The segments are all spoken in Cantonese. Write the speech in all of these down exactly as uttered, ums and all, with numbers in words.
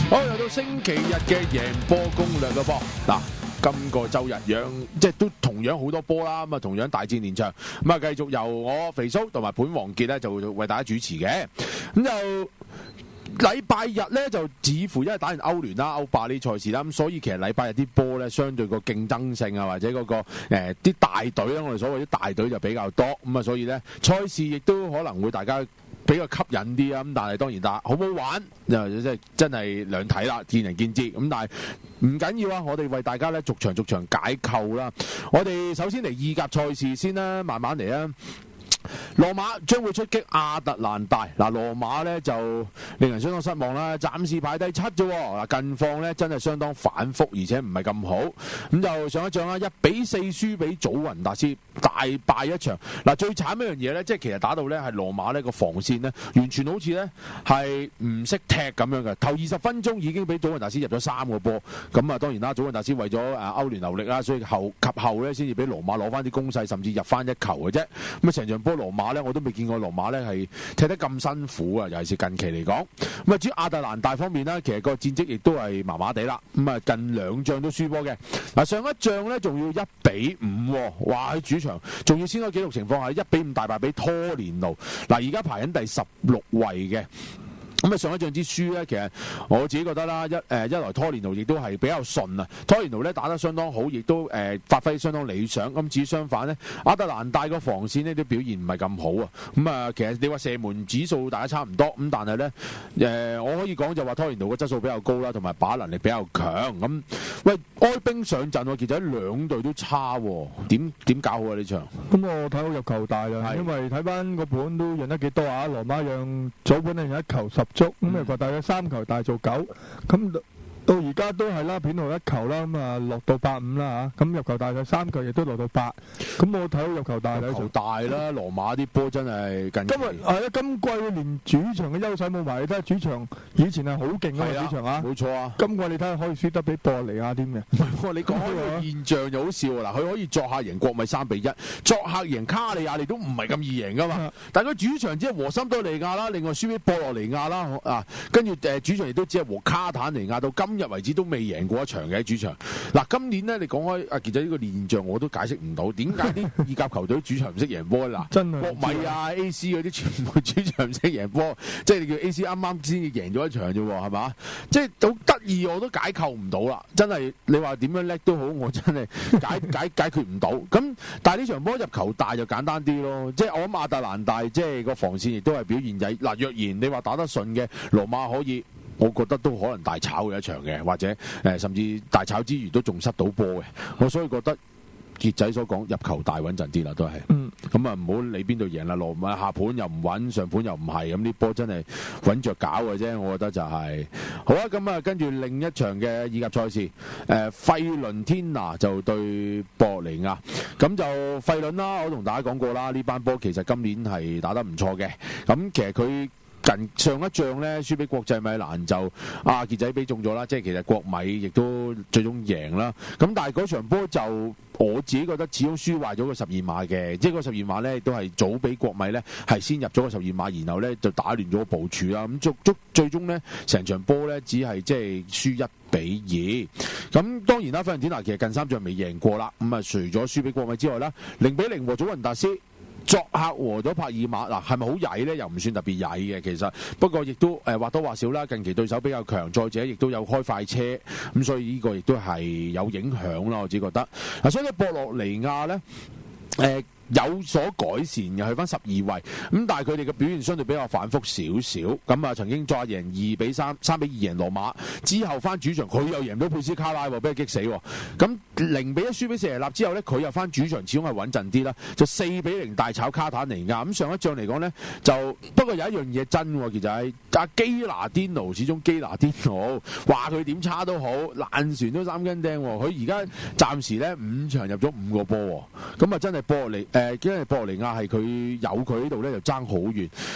好，又到星期日嘅贏波攻略咯噃。嗱，今個周日樣即係都同樣好多波啦，咁啊同樣大戰連場，咁啊繼續由我肥蘇同埋盤王傑咧就為大家主持嘅。咁就禮拜日咧就似乎因為打完歐聯啦、歐霸呢賽事啦，咁所以其實禮拜日啲波咧相對個競爭性啊，或者嗰、那個誒啲、呃、大隊啦，我哋所謂啲大隊就比較多，咁啊所以咧賽事亦都可能會大家比較吸引啲啊，咁但係當然，但好唔好玩又即係真係兩睇啦，見仁見智。咁但係唔緊要啊，我哋為大家咧逐場逐場解構啦。我哋首先嚟意甲賽事先啦，慢慢嚟啊。羅馬將會出擊亞特蘭大，嗱羅馬呢就令人相當失望啦，暫時排第七啫，嗱近況呢真係相當反覆，而且唔係咁好，咁就上一仗啦，一比四輸俾祖雲達斯，大敗一場。嗱最慘一樣嘢呢，即係其實打到呢係羅馬呢個防線呢，完全好似呢係唔識踢咁樣嘅，頭二十分鐘已經俾祖雲達斯入咗三個波，咁啊當然啦，祖雲達斯為咗誒歐聯留力啦，所以後及後呢先至俾羅馬攞翻啲攻勢，甚至入翻一球嘅啫，咁啊成場波羅馬咧，我都未見過羅馬咧係踢得咁辛苦啊！尤其是近期嚟講，咁啊至於亞特蘭大方面呢，其實個戰績亦都係麻麻地啦。咁啊近兩仗都輸波嘅。嗱上一仗咧仲要一比五，哇喺主場仲要先開紀錄情況下一比五大敗俾拖連奴。嗱而家排緊第十六位嘅。咁啊上一仗之輸咧，其實我自己覺得啦，一誒、呃、一來拖連奴亦都係比較順啊，拖連奴咧打得相當好，亦都誒、呃、發揮相當理想。咁至於相反咧，亞特蘭大個防線呢都表現唔係咁好啊。咁、嗯、啊，其實你話射門指數大家差唔多，咁但係咧誒，我可以講就話拖連奴嘅質素比較高啦，同埋把握能力比較強。咁、嗯、喂，哀兵上陣喎，其實兩隊都差喎，點點搞好啊呢場？ 咁我睇好入球大啦，因為睇翻個盤都贏得幾多啊，羅馬讓早盤咧贏一球十足，咁入球大約三球大做九，咁到而家都係啦，片號一球啦，咁啊落到八五啦嚇，咁入球大嘅三球亦都落到八，咁我睇到入球大啦。 入球大啦，羅馬啲波真係近期。 今日係啊，今季連主場嘅優勢冇埋，你睇下主場以前係好勁啊主場啊， 冇錯啊。 今季你睇下可以輸得俾博尼亞添嘅。 唔係喎，你講開個現象就好笑喎，嗱佢可以作客贏國米三比一，作客贏卡利亞利都唔係咁易贏噶嘛。但係佢主場只係和森多利亞啦，另外輸俾博洛尼亞啦，啊跟住誒主場亦都只係和卡坦尼亞，到今日為止都未贏過一場嘅喺主場。嗱今年呢，你講開啊，其實呢個現象我都解釋唔到，點解啲意甲球隊主場唔識贏波嗱？ 真係國米啊、A C 嗰啲全部主場唔識贏波，即係你叫 A C 啱啱先至贏咗一場啫喎，係嘛？即係好得意，我都解構唔到啦。真係你話點樣叻都好，我真係解解解決唔到。咁但係呢場波入球大就簡單啲咯。即係我諗亞特蘭大即係個防線亦都係表現曳。嗱若然你話打得順嘅羅馬可以。我覺得都可能大炒嘅一場嘅，或者誒、呃、甚至大炒之餘都仲失到波嘅。我所以覺得傑仔所講入球大穩陣啲啦，都係。嗯。咁啊唔好理邊度贏啦，羅馬下盤又唔穩，上盤又唔係，咁啲波真係穩着搞嘅啫。我覺得就係、是、好啊。咁啊跟住另一場嘅意甲賽事，誒、呃、費倫天拿就對博尼亞。咁就費倫啦，我同大家講過啦，呢班波其實今年係打得唔錯嘅。咁其實佢。近上一仗咧輸俾國際米蘭就阿傑仔俾中咗啦，即係其實國米亦都最終贏啦。咁但係嗰場波就我自己覺得始終輸壞咗個十二碼嘅，即係個十二碼咧都係早俾國米咧係先入咗個十二碼，然後咧就打亂咗個部署啦。咁足足最終咧成場波咧只係即係輸一比二。咁當然啦，費倫天拿其實近三仗未贏過啦。咁啊除咗輸俾國米之外啦，零比零和祖雲達斯。作客和咗帕爾馬，嗱係咪好曳呢？又唔算特別曳嘅，其實不過亦都誒、呃、或多或少啦。近期對手比較強，再者亦都有開快車，咁所以呢個亦都係有影響啦。我只覺得嗱、啊，所以咧博洛尼亞呢。誒、呃。有所改善嘅，去翻十二位，咁但係佢哋嘅表現相對比較反覆少少，咁啊曾經再贏二比三、三比二贏羅馬，之後翻主場佢又贏到佩斯卡拉，俾佢激死，咁零比一輸俾謝納之後呢，佢又翻主場始終係穩陣啲啦，就四比零大炒卡坦尼亞。咁上一仗嚟講呢，就不過有一樣嘢真，其實係阿基拿甸奴，始終基拿甸奴話佢點差都好，爛船都三斤釘，佢而家暫時呢，五場入咗五個波，咁啊真係波嚟。誒，因為博尼亞係佢有佢呢度咧，就爭好遠。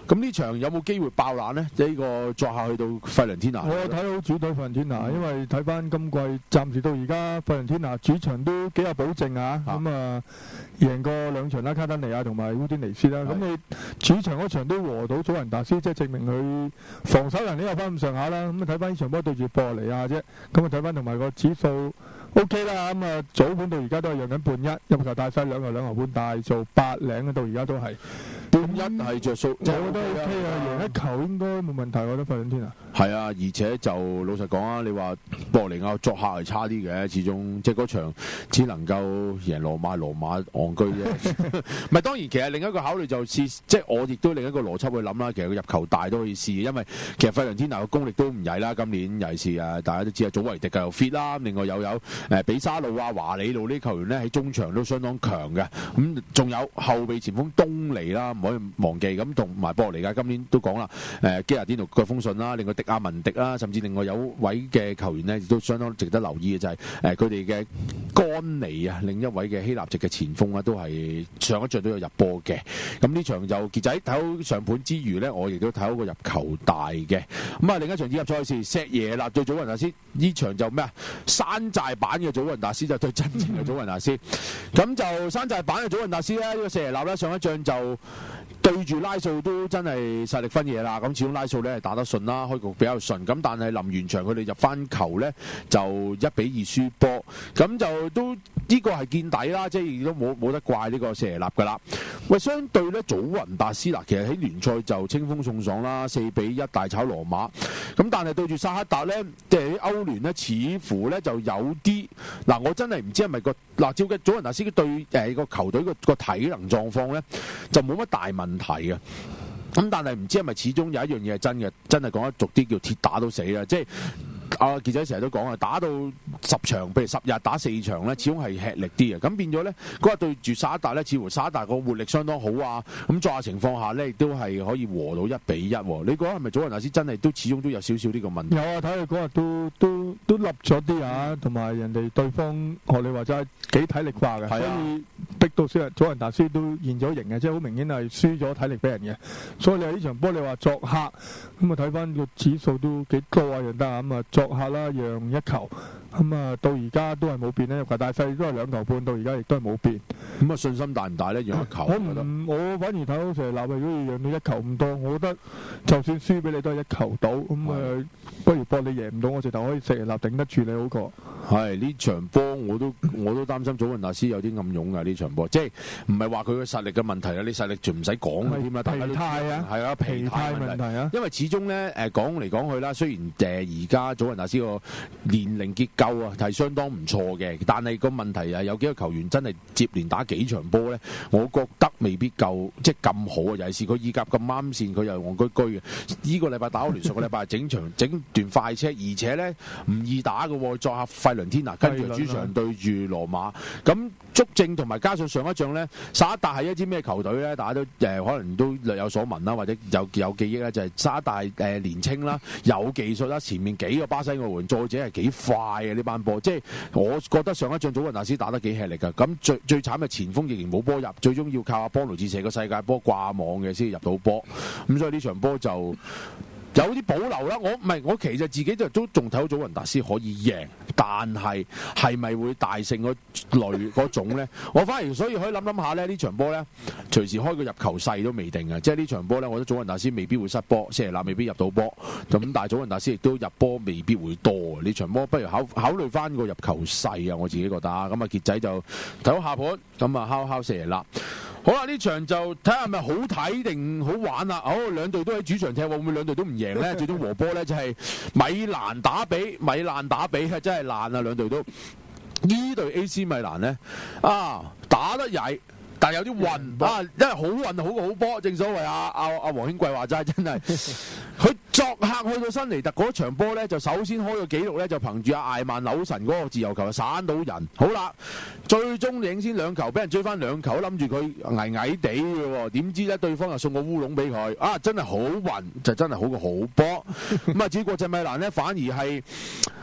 咁呢場有冇機會爆冷呢？呢、呢個作客去到費倫天拿， 我睇好主隊費倫天拿，因為睇翻今季暫時到而家費倫天拿主場都幾有保證啊。咁啊，贏過兩場啦，卡丹尼亞同埋烏甸尼斯啦。咁你主場嗰場都和到祖雲達斯，即係證明佢防守能力有翻咁上下啦。咁啊睇翻呢場波對住博尼亞啫，咁啊睇翻同埋個指數 O K 啦。咁啊早盤到而家都係讓緊半一，入球大細兩球兩球半，大做八零到而家都係。 半一係着數， 我覺得 O K 啊，贏一球應該冇問題，我覺得費倫天拿。 係啊，而且就老實講啊，你話博尼亞作客係差啲嘅，始終即係嗰場只能夠贏羅馬，羅馬戇居啫。唔係當然，其實另一個考慮就試，即係我亦都另一個邏輯去諗啦。其實佢入球大都可以試，因為其實費倫天拿嘅功力都唔曳啦。今年尤其是啊，大家都知啊，祖維迪又 fit 啦，另外又有誒比沙路啊、華里路呢啲球員咧喺中場都相當強嘅。咁仲有後備前鋒東尼啦，唔可以忘記。咁同埋波尼亞今年都講啦，誒基亞甸奴嘅風信啦，另外迪亞文迪啦，甚至另外有位嘅球員呢，亦都相當值得留意嘅就係誒佢哋嘅干尼啊，另一位嘅希臘籍嘅前鋒啊，都係上一仗都有入波嘅。咁呢場就傑仔睇好上盤之餘呢，我亦都睇好個入球大嘅。咁啊，另一場意甲賽事錫耶納對祖雲達斯，呢場就咩啊？山寨版嘅祖雲達斯就對真正嘅祖雲達斯。咁就山寨版嘅祖雲達斯呢，呢、呢個錫耶納呢，上一仗就對住拉素都真係實力分野啦，咁始終拉素咧係打得順啦，開局比較順，咁但係臨完場佢哋入翻球咧就一比二輸波，咁就都呢、呢個係見底啦，即係亦都冇冇得怪呢個謝耶納噶啦。喂，相對咧祖雲達斯嗱，其實喺聯賽就清風送爽啦，四比一大炒羅馬，咁但係對住薩克達咧，即係喺歐聯咧，似乎咧就有啲嗱，我真係唔知係咪個嗱，照嘅祖雲達斯對誒個球隊個個體能狀況咧就冇乜大問題嘅，咁但係唔知係咪始終有一樣嘢係真嘅，真係講得俗啲叫鐵打到死啦，即係。阿傑仔成日都講啊，打到十場，譬如十日打四場咧，始終係吃力啲嘅。咁變咗咧，嗰日對住沙達咧，似乎沙達個活力相當好啊。咁作下情況下咧，亦都係可以和到一比一。你覺得係咪祖雲達斯真係都始終都有少少呢個問題？ 有啊，睇佢嗰日都都都立咗啲啊，同埋人哋對方學你話齋幾體力化嘅， 啊、所以逼到少人祖雲達斯都現咗形嘅，即係好明顯係輸咗體力俾人嘅。所以你話呢場波你話作客咁啊，睇翻個指數都幾高啊，人得啊咁啊。作客啦，讓一球，咁啊到而家都係冇變咧，入球大細都係兩球半，到而家亦都係冇變。咁啊信心大唔大咧？讓一球，我唔，我反而睇好成日鬧，如果要讓到一球咁多，我覺得就算輸俾你都係一球到，咁啊不如搏你贏唔到，我直頭可以成日立頂得住你好過。係呢場波我都我都擔心祖雲達斯有啲暗湧㗎呢場波，即係唔係話佢嘅實力嘅問題啦？你實力就唔使講㗎添啦，大家都疲態啊， 係啊疲態問題啊，因為始終咧誒講嚟講去啦，雖然誒而家祖雲達斯個年齡結構啊係相當唔錯嘅，但係個問題啊有幾個球員真係接連打幾場波咧，我覺得未必夠即係咁好啊！尤其是佢意甲咁啱線，佢又戇居居嘅。呢個禮拜打歐聯，上個禮拜整場整段快車，而且咧唔易打嘅喎，作客費倫天拿，跟住主場對住羅馬。咁足證同埋加上上一仗咧，薩克達係一支咩球隊咧？大家都誒、呃、可能都略有所聞啦，或者有有記憶咧，就係薩克達誒、呃、年青啦，有技術啦，前面幾個巴西外援，再者係幾快嘅呢班波。即係我覺得上一仗祖雲達斯打得幾吃力㗎。咁最最慘嘅前鋒仍然冇波入，最終要靠阿波奴治射個世界波掛網嘅先入到波。咁所以呢場波就有啲保留啦，我唔係我其實自己就都仲睇到祖雲達斯可以贏，但係係咪會大勝嗰類嗰種咧？我反而所以可以諗諗下咧，呢場波咧隨時開個入球勢都未定嘅，即係呢場波咧，我覺得祖雲達斯未必會失波，謝耶納未必入到波，咁但係祖雲達斯亦都入波未必會多。呢場波不如考考慮翻個入球勢啊，我自己覺得啊，咁啊傑仔就睇好下盤，咁啊敲敲謝耶納。好啦，呢場就睇下係咪好睇定好玩啦。好，兩隊都喺主場踢，會唔會兩隊都唔贏呢？最終和波呢就係米蘭打比，米蘭打比係真係爛啊！兩隊都呢隊 A C 米蘭呢，啊打得曳。但係有啲運啊，因為好運好過好波，正所謂啊啊啊黃興貴話齋，真係佢作客去到新尼特嗰場波咧，就首先開個紀錄咧，就憑住阿艾曼紐神嗰個自由球散到人。好啦，最終領先兩球，俾人追翻兩球，諗住佢矮矮地嘅喎，點知咧對方又送個烏龍俾佢，啊真係好運，就真係好過好波。咁啊至於國際米蘭咧，反而係。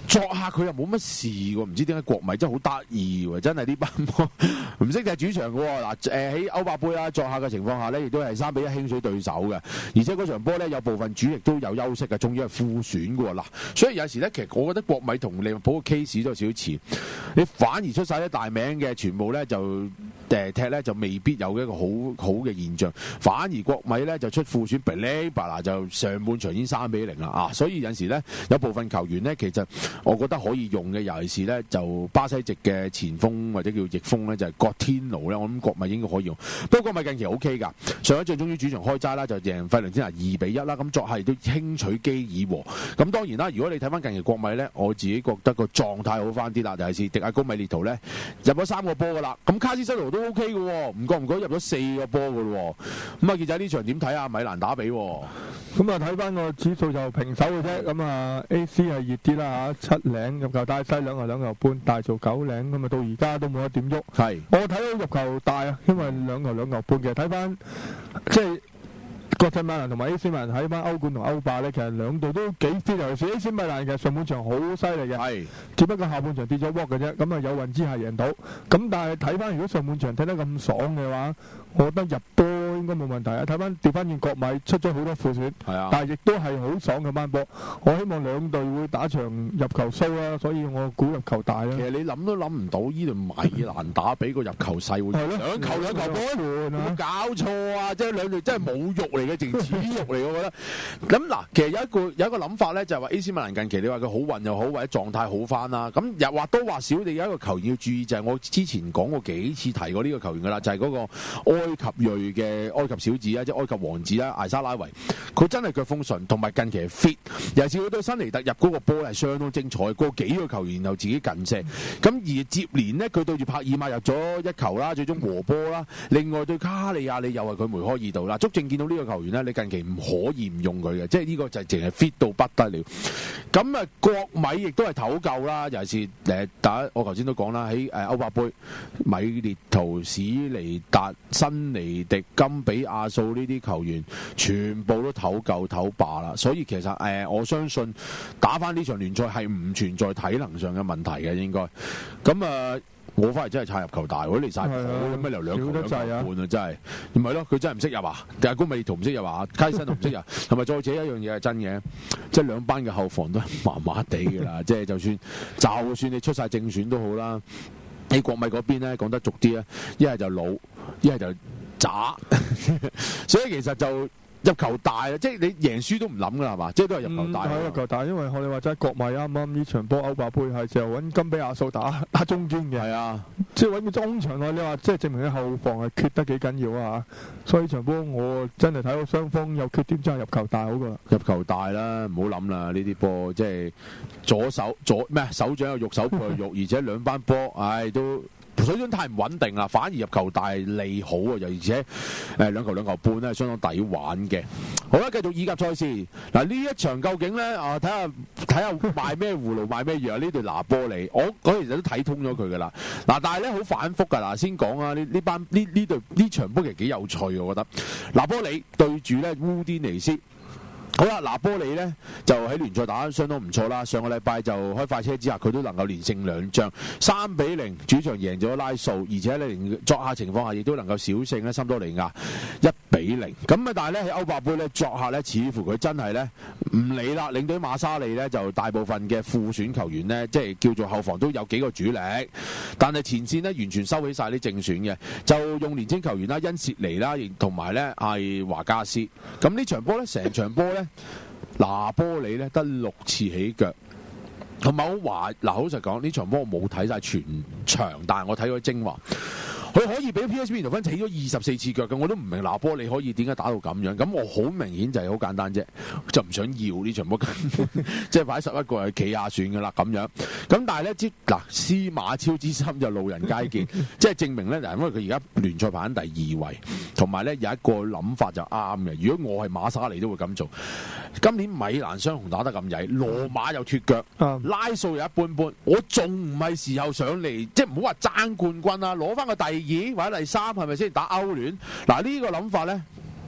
作客佢又冇乜事喎，唔知點解國米真係好得意喎，真係呢班波唔識踢主場嘅喎。嗱誒喺歐霸杯啦，作客嘅情況下呢，亦都係三比一輕水對手嘅，而且嗰場波呢，有部分主力都有休息嘅，仲要係副選嘅喎。嗱，所以有時呢，其實我覺得國米同利物浦嘅 case 都有少少似，你反而出晒啲大名嘅，全部呢就誒踢呢，就未必有一個好好嘅現象，反而國米呢，就出副選，比利巴拿就上半場已經三比零啦啊！所以有時呢，有部分球員呢，其實我覺得可以用嘅，尤其是咧就巴西籍嘅前鋒或者叫翼鋒咧，就係郭天奴咧，我諗國米應該可以用。不過國米近期 O K 㗎，上一仗終於主場開齋啦，就贏費倫天拿二比一啦。咁作客亦都輕取基爾和。咁當然啦，如果你睇翻近期國米咧，我自己覺得個狀態好翻啲啦，尤其是迪亞高米列圖咧入咗三個波㗎啦。咁卡斯西羅都 O K 嘅喎，唔覺唔覺入咗四個波㗎喎。咁啊，傑仔呢場點睇啊？米蘭打比喎。 咁啊，睇翻個指數就平手嘅啫。咁啊 ，A C 係熱啲啦嚇，七零入球大西兩球兩球半，大做九零。咁啊，到而家都冇得點喐。 係， 我睇到入球大啊，因為兩球兩球半嘅。睇翻即係國際米蘭同埋 A C 米蘭睇翻歐冠同歐霸咧，其實兩隊都幾 fit。尤其是 A C 米蘭嘅上半場好犀利嘅， 係， 只不過下半場跌咗鑊嘅啫。咁啊，有運之下贏到。咁但係睇翻如果上半場踢得咁爽嘅話，我覺得入波應該冇問題啊！睇翻調翻轉國米出咗好多副選， 啊、 但係亦都係好爽嘅班波。我希望兩隊會打場入球 show 啦，所以我估入球大啦。 其實你諗都諗唔到呢隊米蘭打比個入球細會兩球兩球波，有冇搞錯啊？即係兩隊真係侮辱嚟嘅，淨恥辱嚟，我覺得。咁嗱，其實有一個有一個諗法咧，就係話 A C 米蘭近期你話佢好運又好，或者狀態好翻啦。咁又或多或少，你有一個球員要注意，就係、是、我之前講過幾次提過呢個球員噶啦，就係、是、嗰個埃及裔嘅埃及小子啊，即係埃及王子啦，艾沙拉維。佢真係腳風順，同埋近期係 fit。尤其是佢對新尼特入嗰個波係相當精彩，過幾個球員又自己近射。咁而接連呢，佢對住帕爾馬入咗一球啦，最終和波啦。另外對卡利亞里又係佢梅開二度啦。足證見到呢個球員呢，你近期唔可以唔用佢嘅，即係呢個就淨係 fit 到不得了。咁啊，國米亦都係唞夠啦，尤其是誒打我頭先都講啦，喺誒歐霸杯，米列圖、史尼達、新尼迪、金比亞素呢啲球員全部都唞夠唞罷啦，所以其實誒、呃、我相信打翻呢場聯賽係唔存在體能上嘅問題嘅，應該咁啊。呃我翻嚟真係撐入球大，我離曬譜，咁咩由兩球兩球半啊！真係唔係咯，佢真係唔識入啊！定係高美圖唔識入啊？卡森都唔識入，同埋再者一樣嘢係真嘅，即係兩班嘅後防都係麻麻地㗎啦。即係就算就算你出晒正選都好啦，喺國米嗰邊咧講得俗啲咧，一係就老，一係就渣，所以其實就。入球大啊！即係你贏輸都唔諗噶啦，係嘛？即係都係入球大。 係入球大，因為我哋話齋國米啱啱呢場波歐霸杯係就揾金比亞素打打中堅嘅。係啊，即係揾個中場內，你話即係證明啲後防係缺得幾緊要啊！所以呢場波我真係睇到雙方有缺點，真係入球大好過。入球大啦，唔好諗啦！呢啲波即係左手左咩手掌有肉，手背有肉，而且兩班波，唉都。水準太唔穩定啦，反而入球大利好啊！又而且誒兩球兩球半咧，係相當抵玩嘅。好啦，繼續意甲賽事嗱，呢一場究竟咧啊，睇下睇下賣咩葫蘆賣咩藥呢隊拿波里，我嗰其實都睇通咗佢噶啦。嗱，但係咧好反覆噶嗱，先講啊呢呢班呢呢隊呢場波其實幾有趣，我覺得拿波里對住咧烏甸尼斯。好啦，拿波里呢就喺聯賽打得相當唔錯啦。上個禮拜就開快車之下，佢都能夠連勝兩仗，三比零主場贏咗拉素，而且呢連作客情況下亦都能夠小勝呢森多利亞一比零。咁啊，但係呢喺歐霸杯呢作客呢，似乎佢真係呢唔理啦。領隊馬沙利呢就大部分嘅副選球員呢，即係叫做後防都有幾個主力，但係前線呢完全收起晒啲正選嘅，就用年青球員啦，恩切尼啦，同埋呢係華加斯。咁呢場波呢，成場波呢。拿波里咧得六次起腳，同埋我話嗱，好實講呢場波我冇睇晒全場，但係我睇咗精華，佢可以俾 P S V 分起咗二十四次腳嘅，我都唔明拿波里可以點解打到咁樣。咁我好明顯就係好簡單啫，就唔想要呢場波，即係擺十一個人企下算噶啦咁樣。咁但係咧，即嗱司馬超之心就路人皆見，即係證明咧，因為佢而家聯賽排緊第二位，同埋咧有一個諗法就啱嘅。如果我係馬沙尼都會咁做。今年米蘭雙雄打得咁曳，羅馬又脫腳，嗯、拉素又一般般，我仲唔係時候上嚟，即係唔好話爭冠軍啊，攞翻個第二或者第三係咪先打歐聯？嗱呢個諗法咧，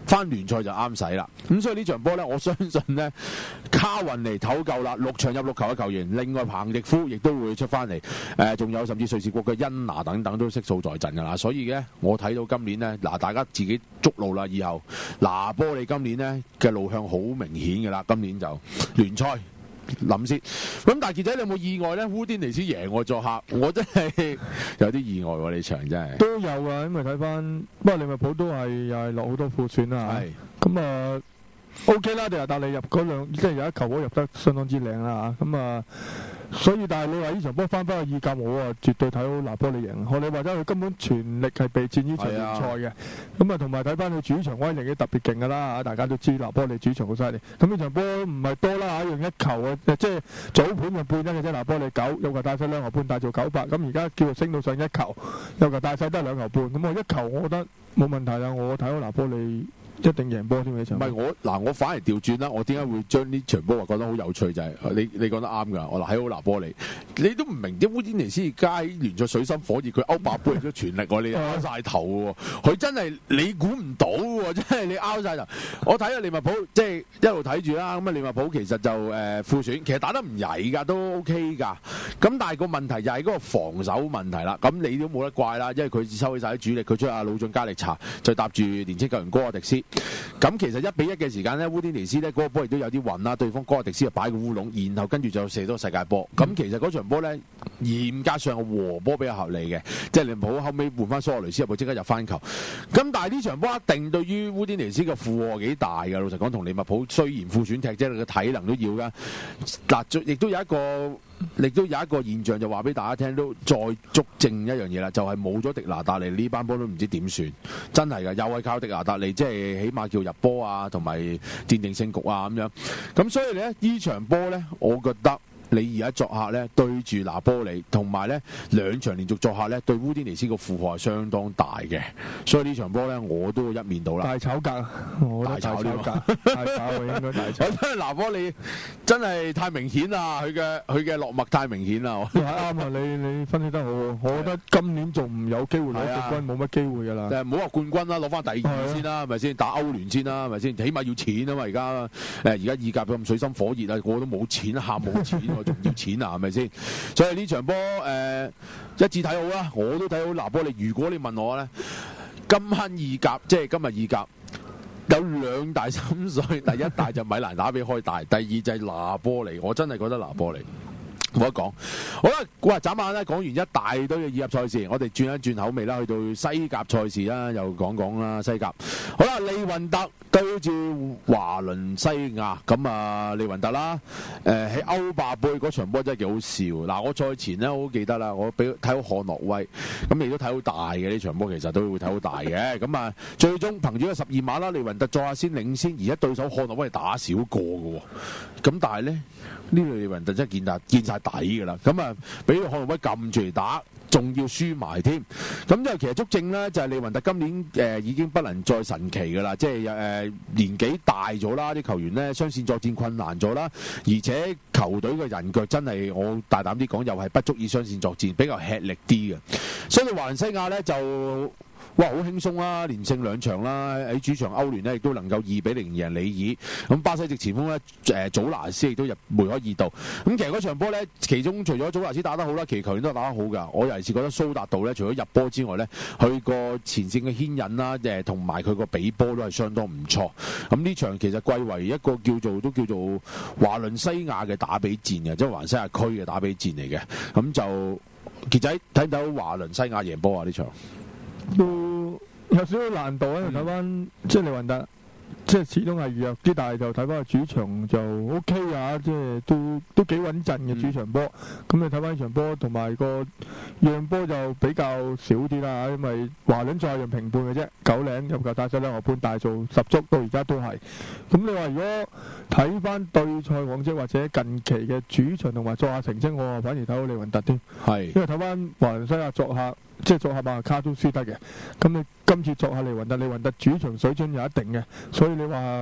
翻聯賽就啱使啦。咁所以呢場波咧，我相信咧卡雲尼唞夠啦，六場入六球嘅球員，另外彭迪夫亦都會出翻嚟，誒、呃、仲有甚至瑞士國嘅恩拿等等都悉數在陣噶啦。所以咧，我睇到今年咧，嗱大家自己捉路啦，以後拿波利今年咧嘅路向好明顯噶啦，今年就聯賽。諗先，咁但係傑仔你有冇意外咧？烏甸尼斯贏我作客，我真係有啲意外喎、啊！呢場真係都有啊，因為睇翻，不過利物浦都係又係落好多副選啦。係咁啊 ，OK 啦，迪亞達利入嗰兩，即係有一球波入得相當之靚啦嚇。咁啊，所以但係你話呢場波翻返去意甲，我啊絕對睇好拿波利贏。學你話齋，佢根本全力係備戰呢場聯賽嘅。咁啊，同埋睇翻佢主場威力都特別勁㗎啦嚇，大家都知拿波利主場好犀利。咁呢場波唔係多啦嚇，用一球啊，即係早盤就半一嘅啫。拿波利九有球大細兩球半，大做九百。咁而家叫做升到上一球，有球大細得兩球半。咁我一球我覺得冇問題啦，我睇好拿波利。一定贏波添呢場。唔係我嗱，我反而調轉啦。我點解會將呢場波話覺得好有趣？就係、是、你你講得啱㗎。我嗱喺好拿波利，你都唔明啲烏甸尼斯而家聯賽水深火熱，佢歐霸杯都全力喎，你拗晒頭喎。佢真係你估唔到喎，真係你拗晒頭。我睇下利物浦，即係一路睇住啦。咁啊，利物浦其實就誒、呃、副選，其實打得唔曳㗎，都 OK 㗎。咁但係個問題就係嗰個防守問題啦。咁你都冇得怪啦，因為佢收起晒啲主力，佢出阿魯俊加力查，就搭住年青球員哥阿迪斯。咁其實一比一嘅時間呢，烏甸尼斯呢嗰、那個波亦都有啲暈啦，對方哥阿迪斯就擺個烏龍，然後跟住就射多個世界波。咁、嗯、其實嗰場波呢，嚴格上和波比較合理嘅，即係利物浦後尾換翻蘇亞雷斯入去，即刻入翻球。咁但係呢場波一定對於烏甸尼斯嘅負荷幾大㗎。老實講，同利物浦雖然副選踢啫，你嘅體能都要㗎。嗱，亦都有一個。亦都有一個現象就話俾大家聽，都再足證一樣嘢啦，就係冇咗迪拿達利呢班波都唔知點算，真係㗎，又係靠迪拿達利，即係起碼叫入波啊，同埋奠定勝局啊咁樣。咁所以咧，呢場波咧，我覺得。你而家作客咧對住拿波利，同埋咧兩場連續作客咧對烏甸尼斯個負荷係相當大嘅，所以呢場波咧我都會一面倒啦。大炒價，我大炒價，大炒應該大炒。我覺得拿波利真係太明顯啦，佢嘅佢嘅落寞太明顯啦。啱啊，你你分析得好，我覺得今年仲唔有機會攞冠軍，冇乜機會㗎啦。誒，唔好話冠軍啦，攞翻第二先啦，係咪先？打歐聯先啦，係咪先？起碼要錢啊嘛，而家誒而家意甲咁水深火熱啊，個個都冇錢，喊冇錢。仲要錢啊，係咪先？所以呢場波誒、呃、一致睇好啦，我都睇好拿波利。如果你問我咧，今亨意甲即係今日意甲有兩大心水，第一大就米蘭打比開大，第二就係拿波利。我真係覺得拿波利。冇得講，好啦，哇！眨眼咧講完一大堆嘅意甲賽事，我哋轉一轉口味啦，去到西甲賽事啦，又講講啦西甲。好啦，利雲特對住華倫西亞，咁啊利雲特啦，誒喺歐霸杯嗰場波真係幾好笑。嗱，我賽前咧我好記得啦，我俾睇好漢諾威，咁亦都睇好大嘅呢場波，其實都會睇好大嘅。咁啊，最終憑住個十二碼啦，利雲特再下先領先，而家對手漢諾威係打少個嘅喎。咁但係咧呢類利雲特真係見大見曬底㗎啦，咁啊俾漢諾威撳住嚟打，仲要輸埋添。咁就其實足證咧，就係利雲特今年誒、呃、已經不能再神奇㗎啦，即係誒、呃、年紀大咗啦，啲球員咧雙線作戰困難咗啦，而且球隊嘅人腳真係我大膽啲講，又係不足以雙線作戰，比較吃力啲嘅。所以華倫西亞咧就。哇！好輕鬆啦，連勝兩場啦，喺主場歐聯呢亦都能夠二比零贏里爾。咁巴西籍前鋒呢，誒、呃、祖拿斯亦都入梅開二度。咁其實嗰場波呢，其中除咗祖拿斯打得好啦，其餘球員都打得好㗎。我尤其是覺得蘇達道呢，除咗入波之外呢，佢個前線嘅牽引啦，誒同埋佢個比波都係相當唔錯。咁呢場其實歸為一個叫做都叫做華倫西亞嘅打比戰嘅，即係華倫西亞區嘅打比戰嚟嘅。咁就傑仔睇唔睇到華倫西亞贏波啊？呢場？都有少少難度啊！睇翻即係利雲特，即係始終係弱啲，但係就睇翻個主場就 O K 啊！即係都都幾穩陣嘅主場波。咁、嗯、你睇翻呢場波，同埋個讓波就比較少啲啦，因為華倫再讓平半嘅啫，九零入球大細兩個半，大數十足到而家都係。咁你話如果睇翻對賽往績或者近期嘅主場同埋作客成績，我反而睇好利雲特添。係，因為睇翻華倫西亞作客。即係作客馬卡都輸得嘅，咁你今次作客利雲特，利雲特主場水準有一定嘅，所以你話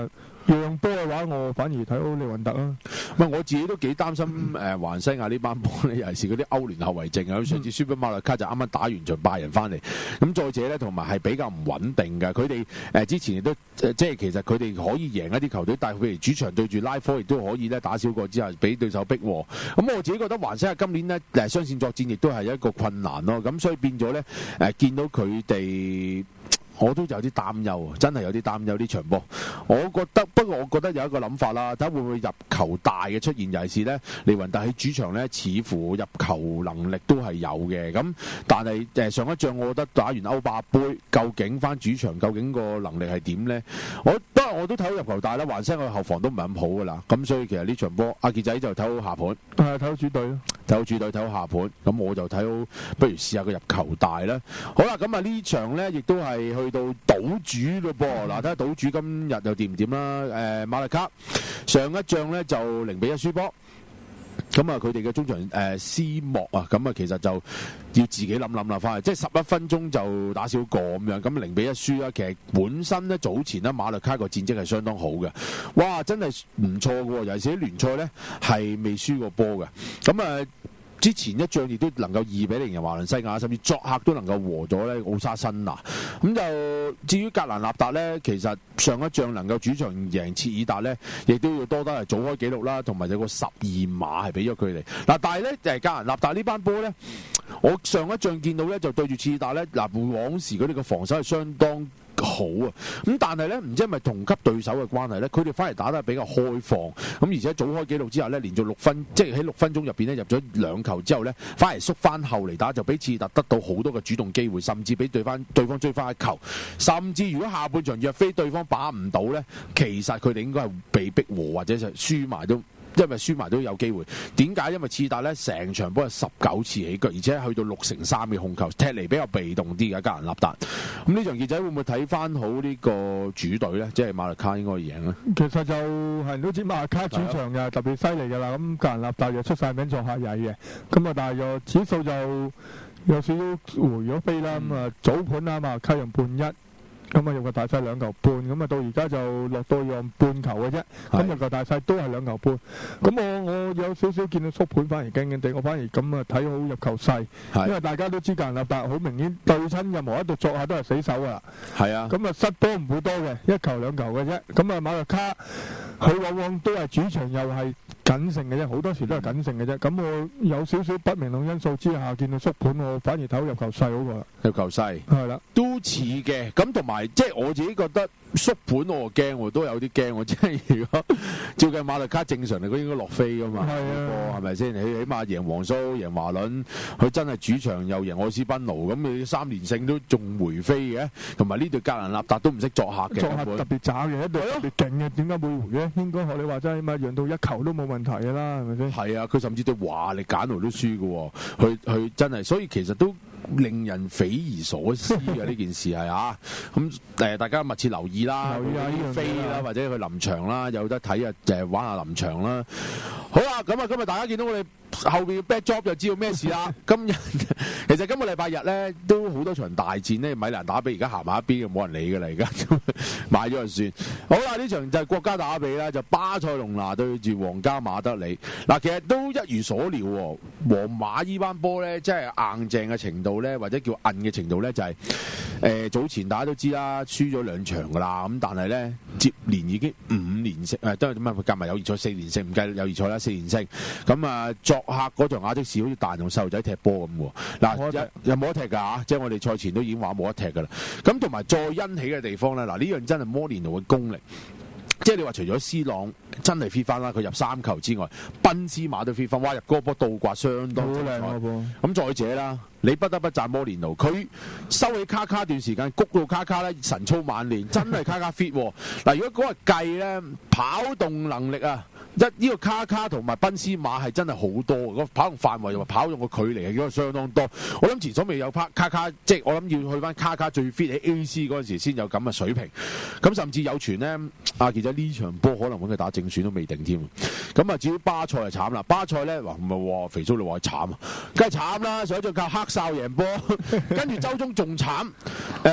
讓波嘅話，我反而睇好利雲特啊。 唔係我自己都幾擔心誒，環西亞呢班波咧，尤其是嗰啲歐聯後遺症啊。上次輸俾馬略卡就啱啱打完場拜仁翻嚟，咁再者咧，同埋係比較唔穩定嘅。佢哋誒之前亦都即係其實佢哋可以贏一啲球隊，但係譬如主場對住拉科，亦都可以咧打少個之下，俾對手逼和。咁我自己覺得環西亞今年呢誒雙線作戰亦都係一個困難咯。咁所以變咗咧誒，見到佢哋。我都有啲擔憂，真係有啲擔憂呢場波。我覺得，不過我覺得有一個諗法啦，睇下會唔會入球大嘅出現。尤其是呢，利雲特喺主場呢，似乎入球能力都係有嘅。咁但係誒上一仗，我覺得打完歐霸杯，究竟翻主場究竟個能力係點呢？我不過我都睇好入球大啦，還聲佢後防都唔係咁好噶啦。咁所以其實呢場波，阿傑仔就睇好下盤， 係睇好主隊咯， 睇好主隊，睇好下盤。咁我就睇好，不如試下個入球大啦。好啦，咁啊呢場呢，亦都係去到賭主咯噃，嗱睇下賭主今日又掂唔掂啦？誒、呃、馬略卡上一仗咧就零比一輸波，咁啊佢哋嘅中場誒、呃、斯莫啊，咁啊其實就要自己諗諗啦，翻去即係十一分鐘就打少個咁樣，咁零比一輸啦。其實本身咧早前咧馬略卡個戰績係相當好嘅，哇真係唔錯嘅喎，尤其是喺聯賽咧係未輸過波嘅，咁啊。之前一仗亦都能夠二比零贏華倫西亞，甚至作客都能夠和咗咧奧沙辛拿。咁就至於格蘭納達呢，其實上一仗能夠主場贏切爾達呢，亦都要多得係早開紀錄啦，同埋有個十二碼係俾咗佢哋。嗱，但係呢，誒格蘭納達呢班波呢，我上一仗見到呢，就對住切爾達呢，嗱往時佢哋嘅防守係相當好啊，咁但係咧唔知係咪同級對手嘅關係咧，佢哋反而打得係比較開放，咁而且早開紀錄之後咧，連續六分，即係喺六分鐘入邊咧入咗兩球之後咧，反而縮翻後嚟打，就俾切爾達得到好多嘅主動機會，甚至俾對翻對方追翻一球，甚至如果下半場若非對方把唔到咧，其實佢哋應該係被逼和或者就輸埋都。因為輸埋都有機會，點解？因為次達咧成場波係十九次起腳，而且去到六成三嘅控球，踢嚟比較被動啲嘅格蘭納達。咁呢場傑仔會唔會睇翻好呢個主隊咧？即係馬略卡應該贏咧？ 其實就係人都知馬略卡主場又係特別犀利㗎啦。咁格蘭納達又出晒名做客曳嘅，咁啊但係個指數就有少少回咗飛啦。咁啊早盤啊馬略卡用半一。咁啊入個大細兩球半，咁啊到而家就落到用半球嘅啫。咁入個大細都係兩球半。咁我我有少少見到縮盤反而驚驚地，我反而咁啊睇好入球細，因為大家都知格蘭納達好明顯對親任何一度作下都係死手㗎啦。係啊。咁啊失波唔會多嘅，一球兩球嘅啫。咁啊馬略卡佢往往都係主場又係僅勝嘅啫，好多時都係僅勝嘅啫。咁我有少少不明朗因素之下，見到縮盤，我反而睇好入球細好過啦。入球細係啦，都似嘅。咁同埋。即係我自己覺得縮盤我驚喎，都有啲驚喎。即係如果照計馬略卡正常嚟講應該落飛噶嘛，係咪先？你起碼贏皇蘇、贏華倫，佢真係主場又贏愛斯賓奴，咁你三連勝都仲回飛嘅。同埋呢隊格蘭納達都唔識作客嘅，作客特別渣嘅，一隊特別勁嘅，點解會回咧？應該學你話齋，起碼讓到一球都冇問題㗎啦，係咪先？係啊，佢甚至對華力簡奴都輸嘅喎，佢佢真係，所以其實都令人匪夷所思嘅呢件事係啊，咁誒大家密切留意啦，留意下呢飛啦，或者去臨場啦，有得睇啊，誒玩下臨場啦。好啦，咁啊今日大家見到我哋後邊嘅 backdrop 就知道咩事啦。今日其實今個禮拜日咧都好多場大戰咧，米蘭打比而家行埋一邊嘅，冇人理㗎啦，而家買咗就算。好啦，呢場就係國家打比啦，就巴塞隆拿對住皇家馬德里。嗱，其實都一如所料喎，皇馬依班波咧，即係硬淨嘅程度咧，或者叫韌嘅程度咧，就係、是、誒、呃、早前大家都知啦，輸咗兩場㗎啦，咁但係咧接連已經五連勝，誒都係點啊？夾埋友誼賽四連勝，唔計友誼賽啦，四連勝。咁啊作客嗰場亞積士好似大同細路仔踢波咁喎。嗱，有有冇得踢㗎嚇？即係我哋賽前都已經話冇得踢㗎啦。咁同埋再欣喜嘅地方咧，嗱呢樣真係摩連奴嘅功力。即係你話除咗 C 朗真係 fit 翻啦，佢入三球之外，賓斯馬都 fit 翻，哇入嗰波倒掛相當精彩。咁再者啦，你不得不讚摩連奴，佢收起卡卡段時間，谷到卡卡咧神操晚練，真係卡卡 fit。嗱，如果嗰日計咧跑動能力啊，一呢個卡卡同埋賓斯馬係真係好多，個跑動範圍同埋跑動個距離係應該相當多。我諗前所未有卡卡卡，即係我諗要去翻卡卡最 fit 喺 A C 嗰陣時先有咁嘅水平。咁甚至有傳咧，阿傑仔呢場波可能揾佢打正選都未定添。咁啊，至於巴塞就慘啦，巴塞咧話唔係喎，肥蘇你話慘啊，梗係慘啦，上一仗靠黑哨贏波，跟住周中仲慘，誒、呃。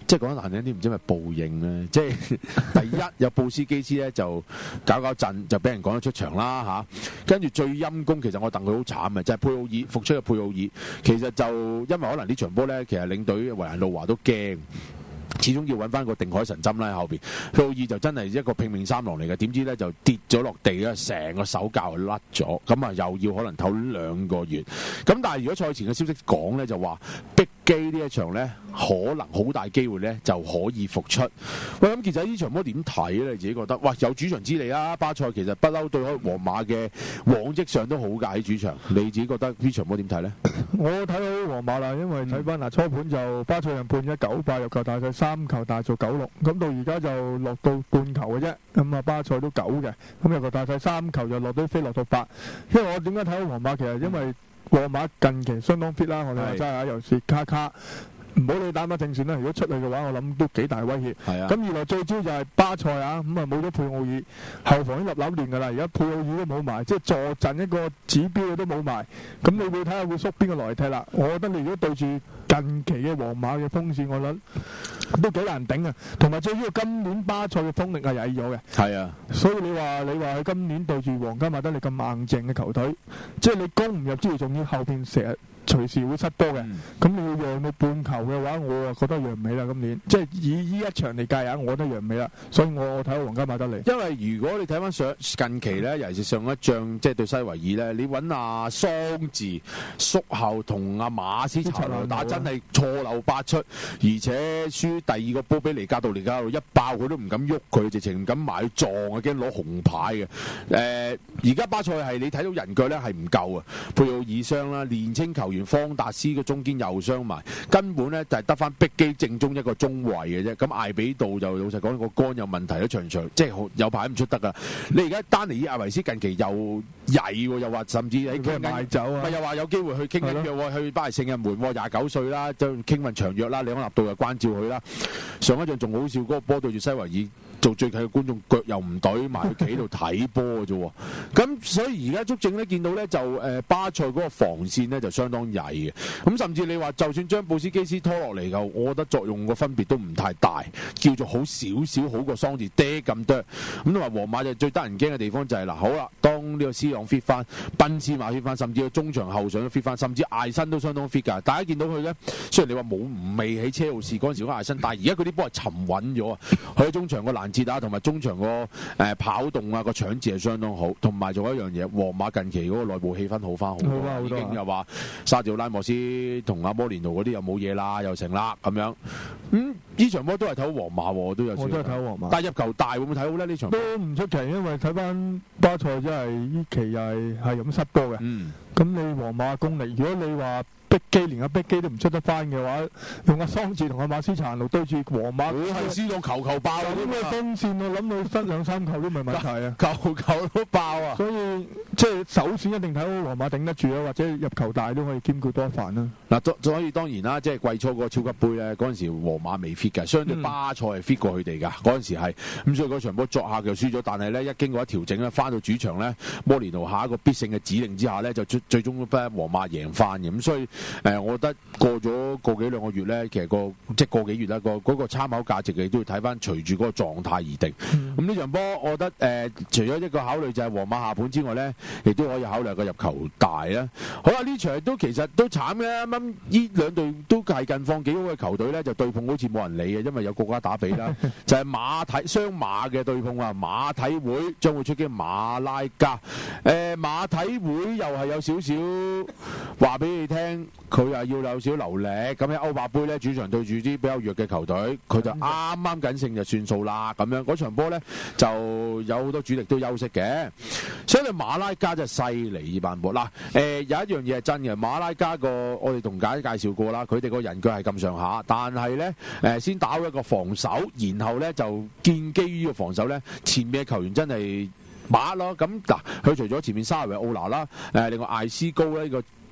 即係講得難聽啲，唔知係咪報應咧？即係第一有布斯基斯咧就搞搞震，就俾人趕咗出場啦嚇。跟住最陰功，其實我戥佢好慘嘅，就係、是、佩奧爾復出嘅佩奧爾，其實就因為可能呢場波咧，其實領隊維蘭路華都驚。始終要揾翻個定海神針啦喺後邊，佩奧爾就真係一個拼命三郎嚟嘅，點知咧就跌咗落地咧，成個手教甩咗，咁啊又要可能唞兩個月。咁但係如果賽前嘅消息講咧，就話逼機呢一場咧，可能好大機會咧就可以復出。喂，咁其實呢場波點睇咧？你自己覺得？哇，有主場之利啦！巴塞其實不嬲對開皇馬嘅往績上都好㗎喺主場，你自己覺得呢場波點睇咧？ 我睇好皇馬啦，因為睇翻嗱初盤就巴塞人判一九八入球大細三球大做九六，咁到而家就落到半球嘅啫，咁啊巴塞都九嘅，咁入球大細三球就落到飛落到八。因為我點解睇好皇馬？其實因為皇馬近期相當 fit 啦，我哋話齋啊，尤其是卡卡。唔好理打乜正選啦，如果出去嘅話，我諗都幾大威脅。係啊，咁二來最主要就係巴塞啊，咁啊冇咗佩奧爾，後防已經立立亂㗎啦，而家佩奧爾都冇埋，即係坐鎮一個指標都冇埋。咁你會睇下會縮邊個來踢啦？我覺得你如果對住近期嘅皇馬嘅鋒線，我諗都幾難頂啊。同埋最主要今年巴塞嘅風力係曳咗嘅。係啊，所以你話你話佢今年對住皇家馬德里咁硬淨嘅球隊，即係你攻唔入之餘，仲要後邊成日隨時會失波嘅，咁、嗯、你要讓到半球嘅話，我啊覺得讓尾啦。今年即係以呢一場嚟計啊，我覺得讓尾啦。所以我睇到皇家馬德里。因為如果你睇翻上近期咧，尤其是上一仗即係對西維爾咧，你揾阿桑治、縮後同阿馬斯查羅打真係錯漏百出，而且輸第二個波俾尼加杜，尼加杜一爆佢都唔敢喐佢，直情唔敢埋去撞啊，驚攞紅牌嘅。誒、呃，而家巴塞係你睇到人腳咧係唔夠啊，佩奧爾傷啦，年青球員。方達斯嘅中堅又傷埋，根本咧就係得翻逼基正中一個中衛嘅啫。咁艾比道就老實講個肝有問題，都場場即係有排唔出得噶。你而家丹尼爾亞維斯近期又曳喎，又話甚至喺傾緊賣走啊，咪又話有機會去傾緊約喎，去巴黎聖日門喎，廿九歲啦，就傾份長約啦，李安納度又關照佢啦。上一仗仲好笑，嗰、那個波對住西維爾。做最近嘅觀眾腳又唔對，埋喺企度睇波嘅啫喎。咁所以而家足證咧見到咧就誒、呃、巴塞嗰個防線咧就相當曳嘅。咁甚至你話就算將布斯基斯拖落嚟嘅，我覺得作用個分別都唔太大，叫做好少少好過桑治爹咁多。咁同埋皇馬就最得人驚嘅地方就係、是、嗱，好啦，當呢個斯朗 fit 翻，賓斯馬 fit 翻，甚至個中場後上都 fit 翻，甚至艾辛都相當 fit 㗎。大家見到佢咧，雖然你話冇唔未喺車路士嗰陣時嗰個艾辛，但係而家佢啲波係沉穩咗啊！佢喺中場個攔截啊，同埋中場個誒跑動啊，個搶字係相當好，同埋仲有一樣嘢，皇馬近期嗰個內部氣氛好翻好多，好已經又話沙治奧拉莫斯同阿摩連奴嗰啲又冇嘢啦，又成啦咁樣。咁呢場波都係睇好皇馬，都有。我都係睇好皇馬。但係入球大會唔會睇好咧？呢場都唔出奇，因為睇翻巴塞真係呢期又係係咁失波嘅。嗯。咁你皇馬功力，如果你話逼基連阿逼基都唔出得翻嘅話，用阿桑治同阿馬斯查路對住皇馬，會係輸到球球爆啊！咁嘅鋒線我諗到失兩三球都唔係問題啊，球球都爆啊！所以即係首選一定睇好皇馬頂得住啊，或者入球大都可以兼顧多一番啦。嗱，所以當然啦，即係季初嗰個超級杯咧，嗰陣時皇馬未 fit 嘅，相對巴塞係 fit 過佢哋㗎。嗰陣時係咁，所以嗰場波作客就輸咗，但係咧一經過一調整咧，翻到主場咧，摩連奴下一個必勝嘅指令之下咧，就最最終都俾皇馬贏翻嘅。咁所以誒、呃，我覺得過咗個幾兩個月咧，其實個即係個幾月啦，個嗰個參考價值亦都要睇翻隨住嗰個狀態而定。咁呢、嗯、場波，我覺得誒、呃，除咗一個考慮就係皇馬下盤之外咧，亦都可以考慮個入球大啦。好啦，呢場都其實都慘嘅，啱啱呢兩隊都係近況幾好嘅球隊咧，就對碰好似冇人理嘅，因為有國家打比啦，就係馬體雙馬嘅對碰啊，馬體會將會出擊馬拉加。誒、呃，馬體會又係有少少話俾你聽。佢又要有少流力，咁喺歐霸杯咧主場對住啲比較弱嘅球隊，佢就啱啱緊勝就算數啦。咁樣嗰場波咧就有好多主力都休息嘅，所以馬拉加就犀利呢班波。嗱，誒、呃、有一樣嘢係真嘅，馬拉加個我哋同大家介紹過啦，佢哋個人腳係咁上下，但係咧誒先打好一個防守，然後咧就建基於呢個防守咧，前面嘅球員真係馬咯。咁嗱，佢除咗前面沙維奧拿啦，誒另外艾斯高咧呢個。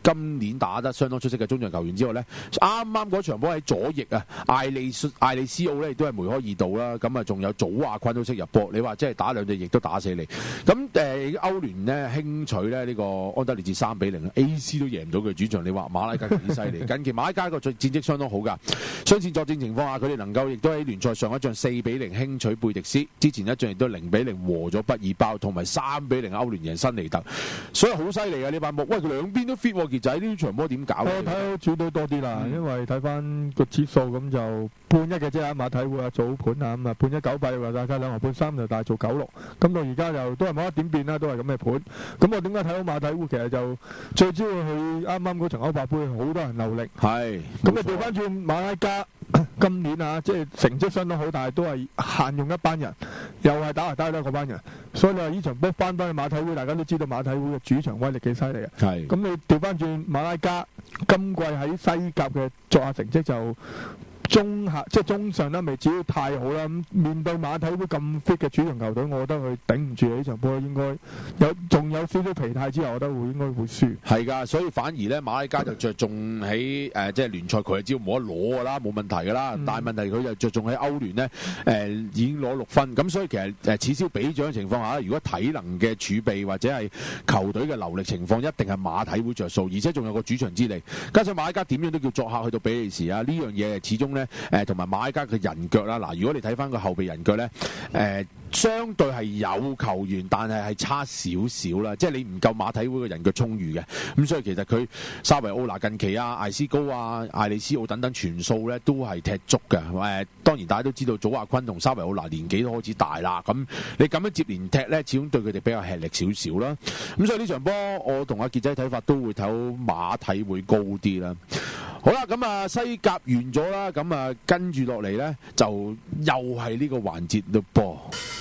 今年打得相當出色嘅中場球員之外咧，啱啱嗰場波喺左翼啊，艾利艾利斯奧咧亦都係梅開二度啦。咁啊，仲有祖亞坤都識入波。你話即係打兩隻翼都打死你。咁誒、呃、歐聯呢，輕取咧呢、呢個安德烈治三比零 ，A C 都贏唔到佢主場。你話馬拉加幾犀利？近期馬拉加個戰績相當好㗎，雙線作戰情況下，佢哋能夠亦都喺聯賽上一仗四比零輕取貝迪斯，之前一仗亦都零比零和咗畢爾包，同埋三比零歐聯贏新尼特，所以好犀利啊呢班波。喂，兩邊都 fit 喎，傑仔呢場波點搞？ 我睇到主隊多啲啦， 嗯、 因為睇翻個指數咁就半一嘅啫，馬體會啊早盤啊咁啊半一九幣或者加兩毫半三就大做九六，咁到而家就都係冇一點變啦，都係咁嘅盤。咁我點解睇到馬體會其實就最主要佢啱啱嗰場歐霸杯好多人流力， 係咁你調翻轉馬拉加。今年啊，即係成績相當好，但係都係限用一班人，又係打嚟打去嗰班人，所以你話呢場波翻翻去馬體會，大家都知道馬體會嘅主場威力幾犀利啊。係，咁你調翻轉馬拉加，今季喺西甲嘅作客成績就中下，即係中上啦，未至於太好啦。咁面對馬體會咁 fit 嘅主場球隊，我覺得佢頂唔住呢場波，應該有仲有少少疲態之後，我覺得會應該會輸。係㗎，所以反而咧馬拉加就着重喺誒、呃、即係聯賽，佢係只要冇得攞㗎啦，冇問題㗎啦。嗯、但係問題佢就着重喺歐聯呢，誒、呃、已經攞六分，咁所以其實誒此消彼長嘅情況下，如果體能嘅儲備或者係球隊嘅流力情況，一定係馬體會着數，而且仲有個主場之利。加上馬拉加點樣都叫作客去到比利時啊，呢樣嘢始終咧。誒同埋馬拉加嘅人腳啦，嗱，如果你睇翻個後備人腳咧，誒、呃、相對係有球員，但係係差少少啦，即係你唔夠馬體會嘅人腳充裕嘅，咁所以其實佢沙維奧拿近期啊、艾斯高啊、艾利斯奧等等全數咧都係踢足嘅。誒、呃、當然大家都知道祖亞坤同沙維奧拿年紀都開始大啦，咁你咁樣接連踢咧，始終對佢哋比較吃力少少啦。咁所以呢場波我同阿傑仔睇法都會睇到馬體會高啲啦。好啦，咁啊西甲完咗啦，咁啊跟住落嚟咧就又係呢個環節嘞噃。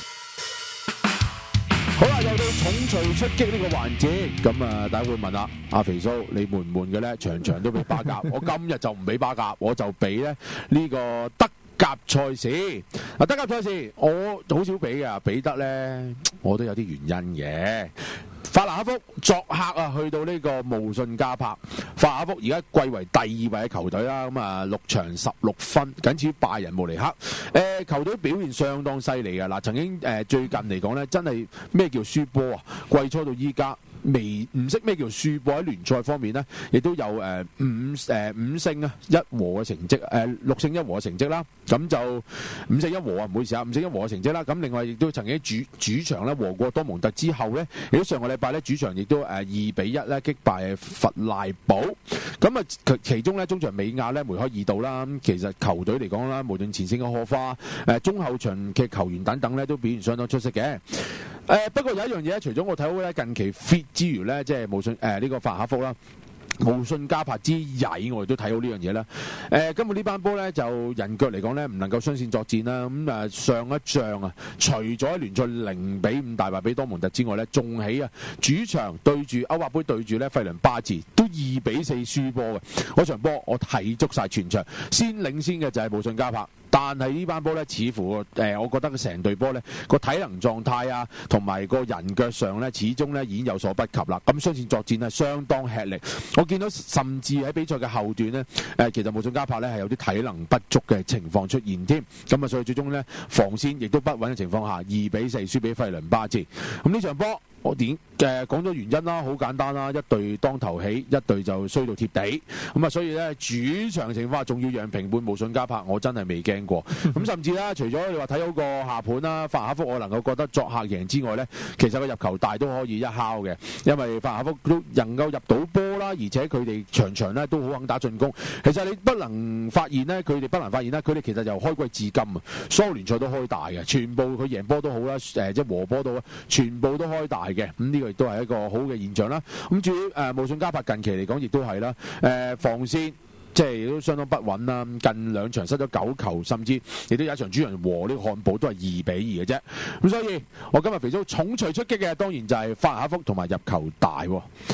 好啦，又到重錘出擊呢個環節，咁啊大家會問啦，阿肥蘇你悶唔悶嘅咧？場場都俾巴甲，我今日就唔俾巴甲，我就俾咧呢個德甲賽事。啊，德甲賽事我好少俾嘅，俾得咧我都有啲原因嘅。法蘭克福作客啊，去到呢個慕遜加柏。法蘭克福而家貴為第二位嘅球隊啦，咁啊六場十六分，僅次於拜仁慕尼黑。誒、呃、球隊表現相當犀利嘅嗱，曾經誒、呃、最近嚟講咧，真係咩叫輸波啊？季初到依家未唔識咩叫輸波，喺聯賽方面呢，亦都有誒、呃、五誒、呃、五勝啊一和嘅成績，誒、呃、六勝一和嘅成績啦。咁就五勝一和啊，唔好意思啊，五勝一和嘅成績啦。咁另外亦都曾經主主場咧和過多蒙特之後咧，亦都上個禮拜咧主場亦都誒二比一咧擊敗弗賴堡。咁啊其其中咧中場美亞咧梅開二度啦。咁其實球隊嚟講啦，無論前線嘅荷花、誒中後場嘅球員等等咧，都表現相當出色嘅。誒、呃、不過有一樣嘢，除咗我睇到咧近期 fit 之餘咧，即係無信誒呢個法蘭克福啦。慕遜加柏之曳，我哋都睇到呢樣嘢啦。誒、呃，今日呢班波咧就人腳嚟講咧，唔能夠雙線作戰啦。咁、嗯、誒上一仗啊，除咗喺聯賽零比五大敗俾多蒙特之外咧，仲喺啊主場對住歐霸杯對住咧費倫巴治都二比四輸波嘅。嗰場波我睇足晒全場，先領先嘅就係慕遜加柏。但係呢班波咧，似乎誒、呃，我覺得佢成隊波咧個體能狀態啊，同埋個人腳上咧，始終咧已經有所不及啦。咁雙線作戰係相當吃力。我見到甚至喺比賽嘅後段呢，誒、呃、其實慕遜加柏咧係有啲體能不足嘅情況出現添。咁啊，所以最終呢，防線亦都不穩嘅情況下，二比四輸俾費倫巴治。咁呢場波我點誒講咗原因啦，好簡單啦，一隊當頭起，一隊就衰到貼地。咁啊，所以咧主場情況下仲要讓平半慕遜加柏，我真係未驚過。咁甚至啦，除咗你話睇好個下盤啦，法蘭克福我能夠覺得作客贏之外咧，其實個入球大都可以一敲嘅，因為法蘭克福都能夠入到波啦，而且佢哋場場咧都好肯打進攻。其實你不能發現咧，佢哋不能發現咧，佢哋其實由開季至今啊，所有聯賽都開大嘅，全部佢贏波都好啦，誒、呃、即係和波都好，全部都開大嘅。咁呢個亦都係一個好嘅現象啦。咁至於誒慕遜加柏近期嚟講，亦都係啦，誒、呃、防線即係都相當不穩啦。近兩場失咗九球，甚至亦都有一場主場和呢個漢堡都係二比二嘅啫。咁所以我今日肥叔重錘出擊嘅，當然就係法蘭克福同埋入球大。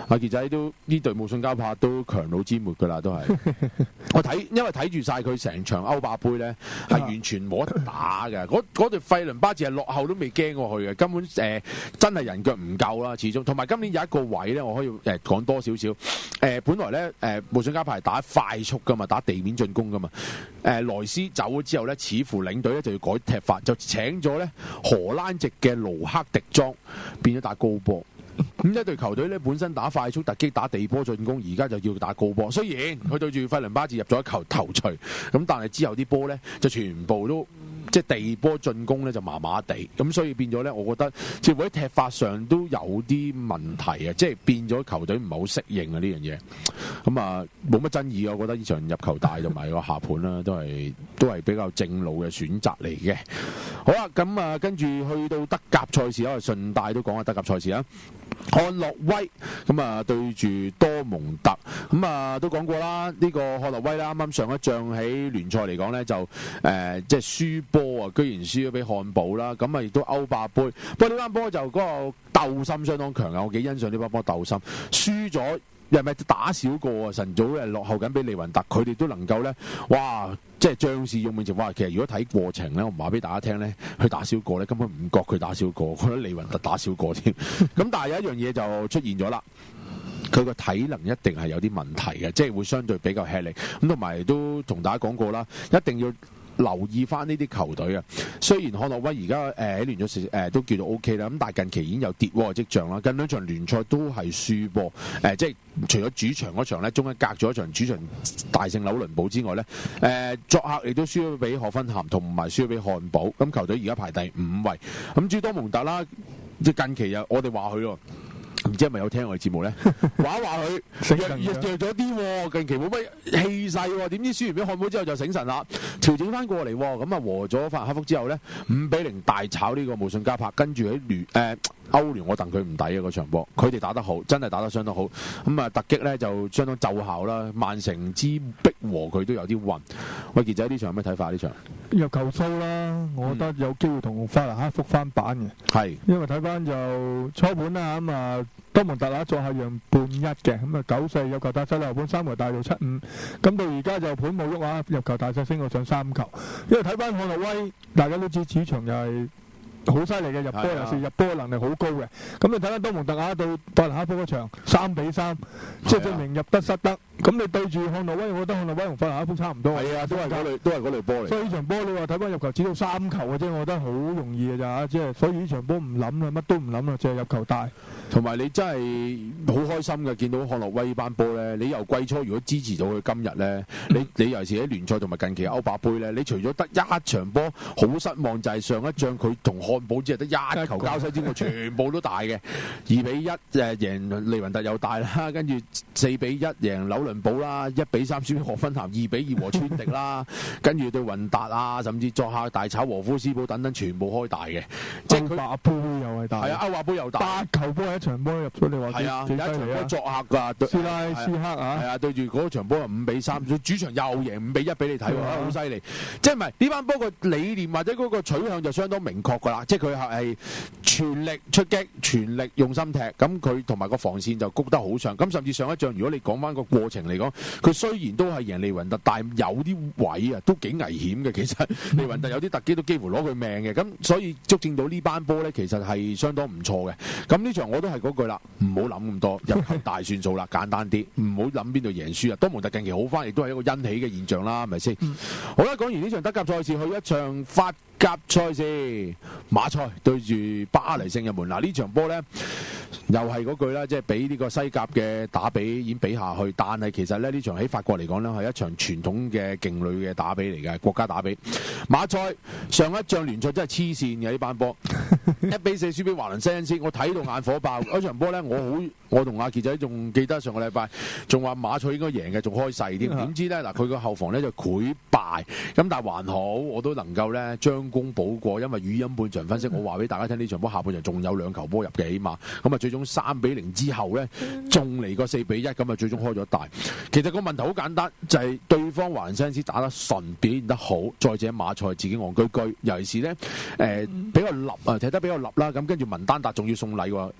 阿傑仔都呢隊慕遜加柏都強弩之末㗎啦，都係我睇，因為睇住晒佢成場歐霸杯咧，係完全冇得打嘅。嗰嗰隊費倫巴治係落後都未驚過去嘅，根本誒、呃、真係人腳唔夠啦，始終。同埋今年有一個位咧，我可以誒、呃、講多少少誒，本來咧誒慕遜加柏係打快速㗎嘛，打地面進攻㗎嘛。誒、呃、萊斯走咗之後咧，似乎領隊咧就要改踢法，就請咗咧荷蘭籍嘅盧克迪莊變咗打高波。咁一隊球隊咧本身打快速突擊打地波進攻，而家就要打高波。雖然佢對住費倫巴治入咗一球頭槌，咁但係之後啲波咧就全部都即係地波進攻咧就麻麻地，咁所以變咗咧，我覺得似乎喺踢法上都有啲問題啊！即係變咗球隊唔係好適應啊呢樣嘢。咁啊冇乜爭議，我覺得呢場入球大同埋個下盤啦，都係都係比較正路嘅選擇嚟嘅。好啦，咁啊跟住去到德甲賽事，我哋順帶都講下德甲賽事啊。漢諾威咁啊對住多蒙特，咁啊都講過啦。呢、這個漢諾威啦，啱啱上一仗喺聯賽嚟講呢，就誒、呃、即係輸波啊，居然輸咗俾漢堡啦。咁啊亦都歐霸杯，不過呢班波就嗰個鬥心相當強啊！我幾欣賞呢班波鬥心，輸咗又咪打少個啊？晨早誒落後緊俾利雲特，佢哋都能夠呢。哇！即係將士用面前，哇！其實如果睇過程咧，我唔話俾大家聽咧，佢打少個咧，根本唔覺佢打少個，覺得利雲特打少個添。咁但係有一樣嘢就出現咗啦，佢個體能一定係有啲問題嘅，即係會相對比較吃力。咁同埋都同大家講過啦，一定要留意翻呢啲球隊啊。雖然漢諾威而家誒喺聯賽誒、呃、都叫做 O K 啦，咁但係近期已經有跌喎跡象啦。近兩場聯賽都係輸波，誒、呃、即係除咗主場嗰場咧，中間隔咗一場主場大勝紐倫堡之外咧，誒、呃、作客亦都輸咗俾賀芬咸同埋輸咗俾漢堡。咁球隊而家排第五位。咁至於多蒙特啦，即係近期又我哋話佢喎。唔知係咪有聽我哋節目咧？話一話佢弱弱咗啲喎，近期冇乜氣勢喎。點知輸完俾漢堡之後就醒神啦，調整翻過嚟喎。咁啊和咗法蘭克福之後咧，五比零大炒呢個慕遜加柏，跟住喺聯誒歐聯我戥佢唔抵啊嗰場波，佢哋打得好，真係打得相當好。咁啊突擊咧就相當奏效啦。曼城之逼和佢都有啲暈。喂，傑仔呢場有咩睇法？呢場入球數啦，我覺得有機會同法蘭克福翻版嘅。係、嗯，因為睇翻就初盤啦，咁啊多蒙特啊作客讓半一嘅，咁啊九四有球大細，後盤三球大到七五，咁到而家就盤冇喐啊，入球大細升到上三球。因為睇翻漢諾威，大家都知主場又係好犀利嘅入波，又是入波能力好高嘅。咁你睇翻多蒙特啊到法蘭克福嗰場三比三，即係證明入得失得。咁你對住漢諾威，我覺得漢諾威同法蘭克福差唔多。係啊，都係嗰類，都係嗰類波嚟。所以呢場波你話睇翻入球只到三球嘅啫，我覺得好容易嘅咋，即係所以呢場波唔諗啦，乜都唔諗啦，淨係入球大。同埋你真係好開心嘅，見到漢諾威呢班波咧，你由季初如果支持到佢今日咧，你你尤其是喺聯賽同埋近期歐霸杯咧，你除咗得一場波好失望，就係上一仗佢同漢堡只係得一球交手之外，全部都大嘅，二比一誒贏利雲特又大啦，跟住四比一贏紐倫堡啦，一比三輸俾賀芬咸，二比二和川迪啦，跟住對雲達啊，甚至作客大炒和夫斯堡等等，全部開大嘅。即係歐霸杯又係大，係啊，歐霸杯又大，八球波一場波入咗，你話係啊，有一場波作客㗎，斯拉斯克啊，係啊，對住嗰場波五比三，主場又贏五比一俾你睇喎，好犀利！即係唔係呢班波個理念或者嗰個取向就相當明確㗎啦，即係佢係全力出擊，全力用心踢，咁佢同埋個防線就谷得好上，咁甚至上一仗如果你講翻個過程嚟講，佢雖然都係贏利雲特，但係有啲位啊都幾危險嘅，其實利雲特有啲突擊都幾乎攞佢命嘅，咁所以足證到呢班波咧，其實係相當唔錯嘅。咁呢場我都係嗰句啦，唔好諗咁多，入球大算數啦，簡單啲，唔好諗邊度贏輸啊。多蒙特近期好翻，亦都係一個欣喜嘅現象啦，係咪先？嗯、好啦，講完呢場德甲賽事，去一場法甲賽事，馬賽對住巴黎聖日門。嗱呢場波呢，又係嗰句啦，即係俾呢個西甲嘅打比已經比下去，但係其實咧呢場喺法國嚟講呢，係一場傳統嘅勁旅嘅打比嚟嘅，國家打比。馬賽上一仗聯賽真係黐線嘅呢班波，一比四輸俾華倫西恩斯，我睇到眼火爆。嗰場波呢，我好，我同阿傑仔仲記得上個禮拜仲話馬賽應該贏嘅，仲開勢添，點知呢？嗱佢個後防呢就潰敗，咁但係還好，我都能夠呢將功補過，因為語音半場分析，我話俾大家聽呢場波下半場仲有兩球波入嘅起碼，咁啊最終三比零之後呢，仲嚟個四比一，咁啊最終開咗大。其實個問題好簡單，就係、是、對方華倫西恩斯打得順，表現得好，再者馬賽自己戇居居，尤其是呢，誒、呃、比較立啊，踢得比較立啦，咁跟住文丹達仲要送禮喎。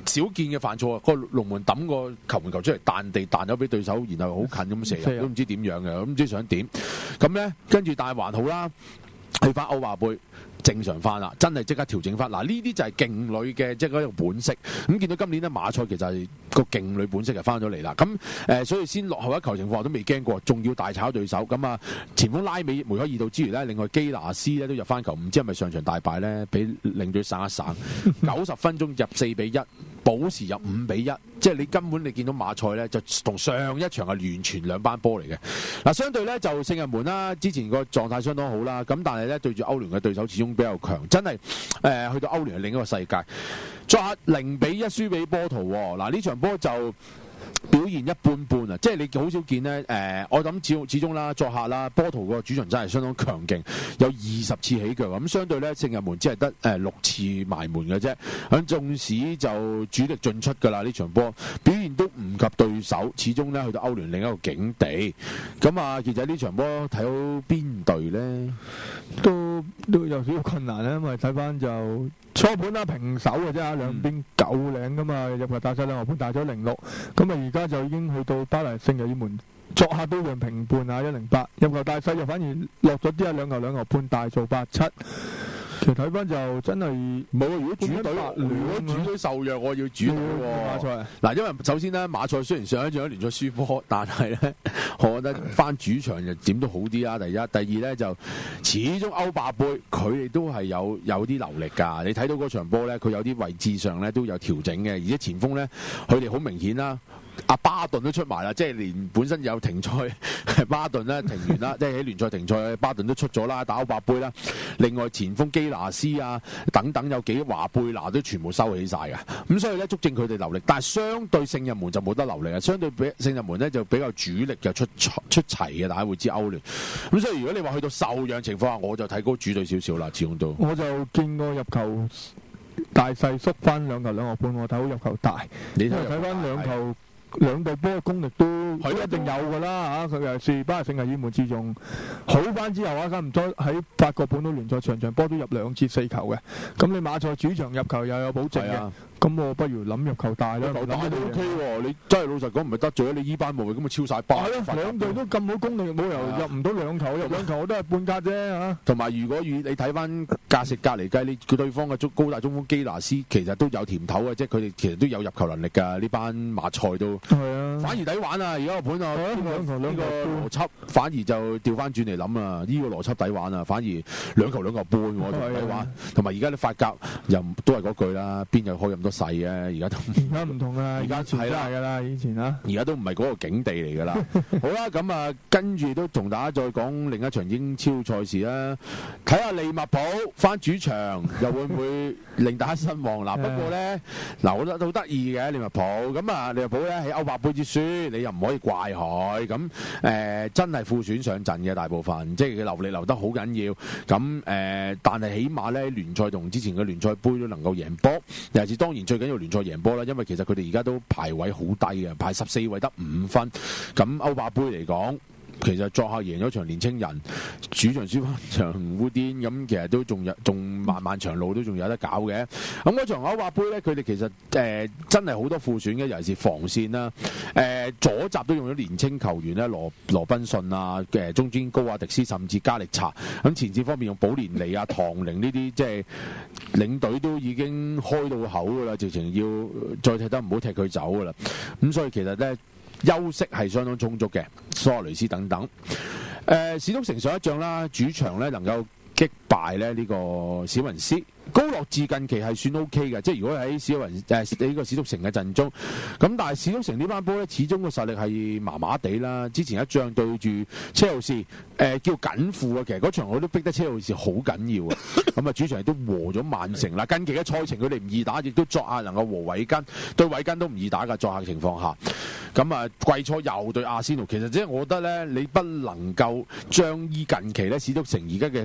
少見嘅犯錯啊！個龍門抌個球門球出嚟彈地彈咗俾對手，然後好近咁射入，都唔知點樣嘅，都唔知想點。咁咧跟住但係還好啦，去翻歐霸杯。正常翻啦，真係即刻調整翻。嗱，呢啲就係勁旅嘅即係嗰種本色。咁見到今年咧馬賽其實係個勁旅本色就翻咗嚟啦。咁誒、呃，所以先落後一球情況都未驚過，仲要大炒對手。咁啊，前鋒拉美梅開二度之餘咧，另外基拿斯咧都入翻球，唔知係咪上場大敗咧，俾領隊省一省。九十分鐘入四比一，補時入五比一，即係你根本你見到馬賽咧就同上一場係完全兩班波嚟嘅。嗱，相對咧就聖日門啦，之前個狀態相當好啦，咁但係咧對住歐聯嘅對手始終比較強，真係誒、呃、去到歐聯係另一個世界。作客零比一輸俾波圖，嗱呢場波就表現一般般啊！即係你好少見呢。誒、呃，我諗始始終啦，作客啦，波圖個主場真係相當強勁，有二十次起腳咁，相對呢，聖日門只係得誒六次埋門嘅啫。咁縱使就主力進出㗎啦，呢場波表現都唔及對手，始終呢，去到歐聯另一個境地。咁啊，其實呢場波睇到邊隊呢？ 都都有少少困難啦，因為睇翻就初盤啦，平手嘅啫，兩邊九零噶嘛，入球大細兩球半大咗零六，咁啊而家就已經去到巴黎聖日耳門作客都讓平半啊，一零八，入球大細就反而落咗啲啊，兩球兩球半大做八七。其實睇翻就真係冇，如果主隊如果主隊受弱，我要主隊喎。馬賽嗱，因為首先咧，馬賽雖然上一場聯賽輸波，但係咧，我覺得翻主場就點都好啲啦。第一，第二咧就始終歐霸杯，佢哋都係有有啲流力㗎。你睇到嗰場波咧，佢有啲位置上咧都有調整嘅，而且前鋒咧，佢哋好明顯啦。阿巴頓都出埋啦，即係連本身有停賽，巴頓咧停完啦，即係喺聯賽停賽，巴頓都出咗啦，打歐霸杯啦。另外前鋒基拿斯啊等等有幾華貝拿都全部收起晒㗎，咁所以咧足證佢哋流力，但係相對聖日門就冇得流力啊，相對比聖日門咧就比較主力就出出齊嘅，大家會知歐聯。咁所以如果你話去到受讓情況下，我就睇高主隊少少啦，始終都。 我就見過入球大細縮翻兩球兩球半，我睇好入球大。你睇睇翻兩球。兩隊波嘅功力都一定有㗎啦嚇，佢又是巴黎聖日耳門自從好翻之後啊，咁唔多喺法國本土聯賽場場波都入兩至四球嘅，咁你馬賽主場入球又有保證嘅，咁我不如諗入球大啦。 入球大都 OK 喎，你真係老實講唔係得罪咗你依班無謂咁啊超晒班。 係咯，兩隊都咁好功力，冇理由入唔到兩球，入兩球我都係半格啫嚇。 同埋如果與你睇翻價食價嚟計，你佢對方嘅高大中鋒基拿斯其實都有甜頭嘅，即係佢哋其實都有入球能力㗎，呢班馬賽都。 係啊， 反而抵玩啊！而家個盤啊，呢個呢個邏輯反而就調翻轉嚟諗啊！呢個邏輯抵玩啊，反而兩球兩球半我同抵玩。同埋而家啲法甲又都係嗰句啦，邊有開咁多細啊？而家都而家唔同啊！而家係啦㗎啦，以前啊， 而家都唔係嗰個境地嚟㗎啦。好啦，咁啊，跟住都同大家再講另一場英超賽事啦。睇下利物浦翻主場又會唔會令大家失望嗱？不過咧嗱，我覺得好得意嘅利物浦咁啊，利物浦咧喺歐霸杯之輸，你又唔可以怪佢咁誒，真係副選上陣嘅大部分，即係佢流力流得好緊要咁誒、呃，但係起碼咧聯賽同之前嘅聯賽杯都能夠贏波，尤其是當然最緊要聯賽贏波啦，因為其實佢哋而家都排位好低嘅，排十四位得五分，咁歐霸杯嚟講。其實作客贏咗場年青人，主場輸翻場烏甸，咁其實都仲有仲漫漫長路都仲有得搞嘅。咁嗰場歐霸杯咧，佢哋其實誒、呃、真係好多副選嘅，尤其是防線啦。誒、呃、左閘都用咗年青球員咧，羅羅賓遜啊，嘅中堅高亞迪斯，甚至加力查。咁前線方面用保連尼啊、唐寧呢啲，即係領隊都已經開到口噶啦，直情要再踢得唔好踢佢走噶啦。咁所以其實咧。休息係相當充足嘅，蘇亞雷斯等等。誒、呃，史篤城上一仗啦，主場咧能夠擊敗咧呢個史雲斯。高樂智近期係算 O K 嘅，即係如果喺史雲誒呢個史篤城嘅陣中，咁但係史篤城呢班波咧，始終個實力係麻麻地啦。之前一仗對住車路士，誒、呃、叫緊負啊，其實嗰場我都逼得車路士好緊要啊。咁啊，主場亦都和咗曼城啦。近期嘅賽程佢哋唔易打，亦都作客能夠和韋根，對韋根都唔易打㗎。作客情況下，咁啊季初又對阿仙奴，其實即係我覺得咧，你不能夠將依近期咧史篤城而家嘅分數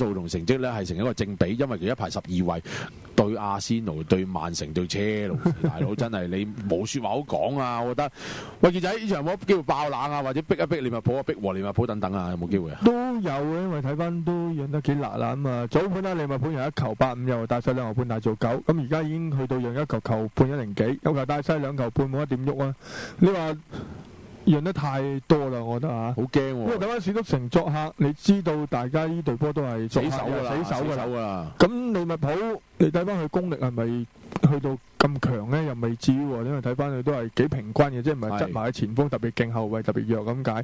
數同成績咧係成一個正比，因為佢一排十二位對阿仙奴、對曼城、對車路士，大佬真係你冇説話好講啊！我覺得，喂，傑仔呢場有冇機會爆冷啊，或者逼一逼利物浦啊，逼和利物浦等等啊，有冇機會啊？ 都有嘅，因為睇翻都贏得幾辣啦。咁啊，早盤啦，利物浦贏一球八五，又大細兩球半大做九，咁而家已經去到贏一球球半一零幾，有球大細兩球半冇一點喐啊！你話讓得太多啦，我覺得啊， 好驚喎！ 因為睇翻史篤城作客，你知道大家呢隊波都係死手㗎啦， 死手㗎啦。 咁利物浦，你睇翻佢功力係咪去到咁強咧？又未至於喎，因為睇翻佢都係幾平均嘅，即係唔係執埋喺前鋒特別勁，後衞特別弱咁解。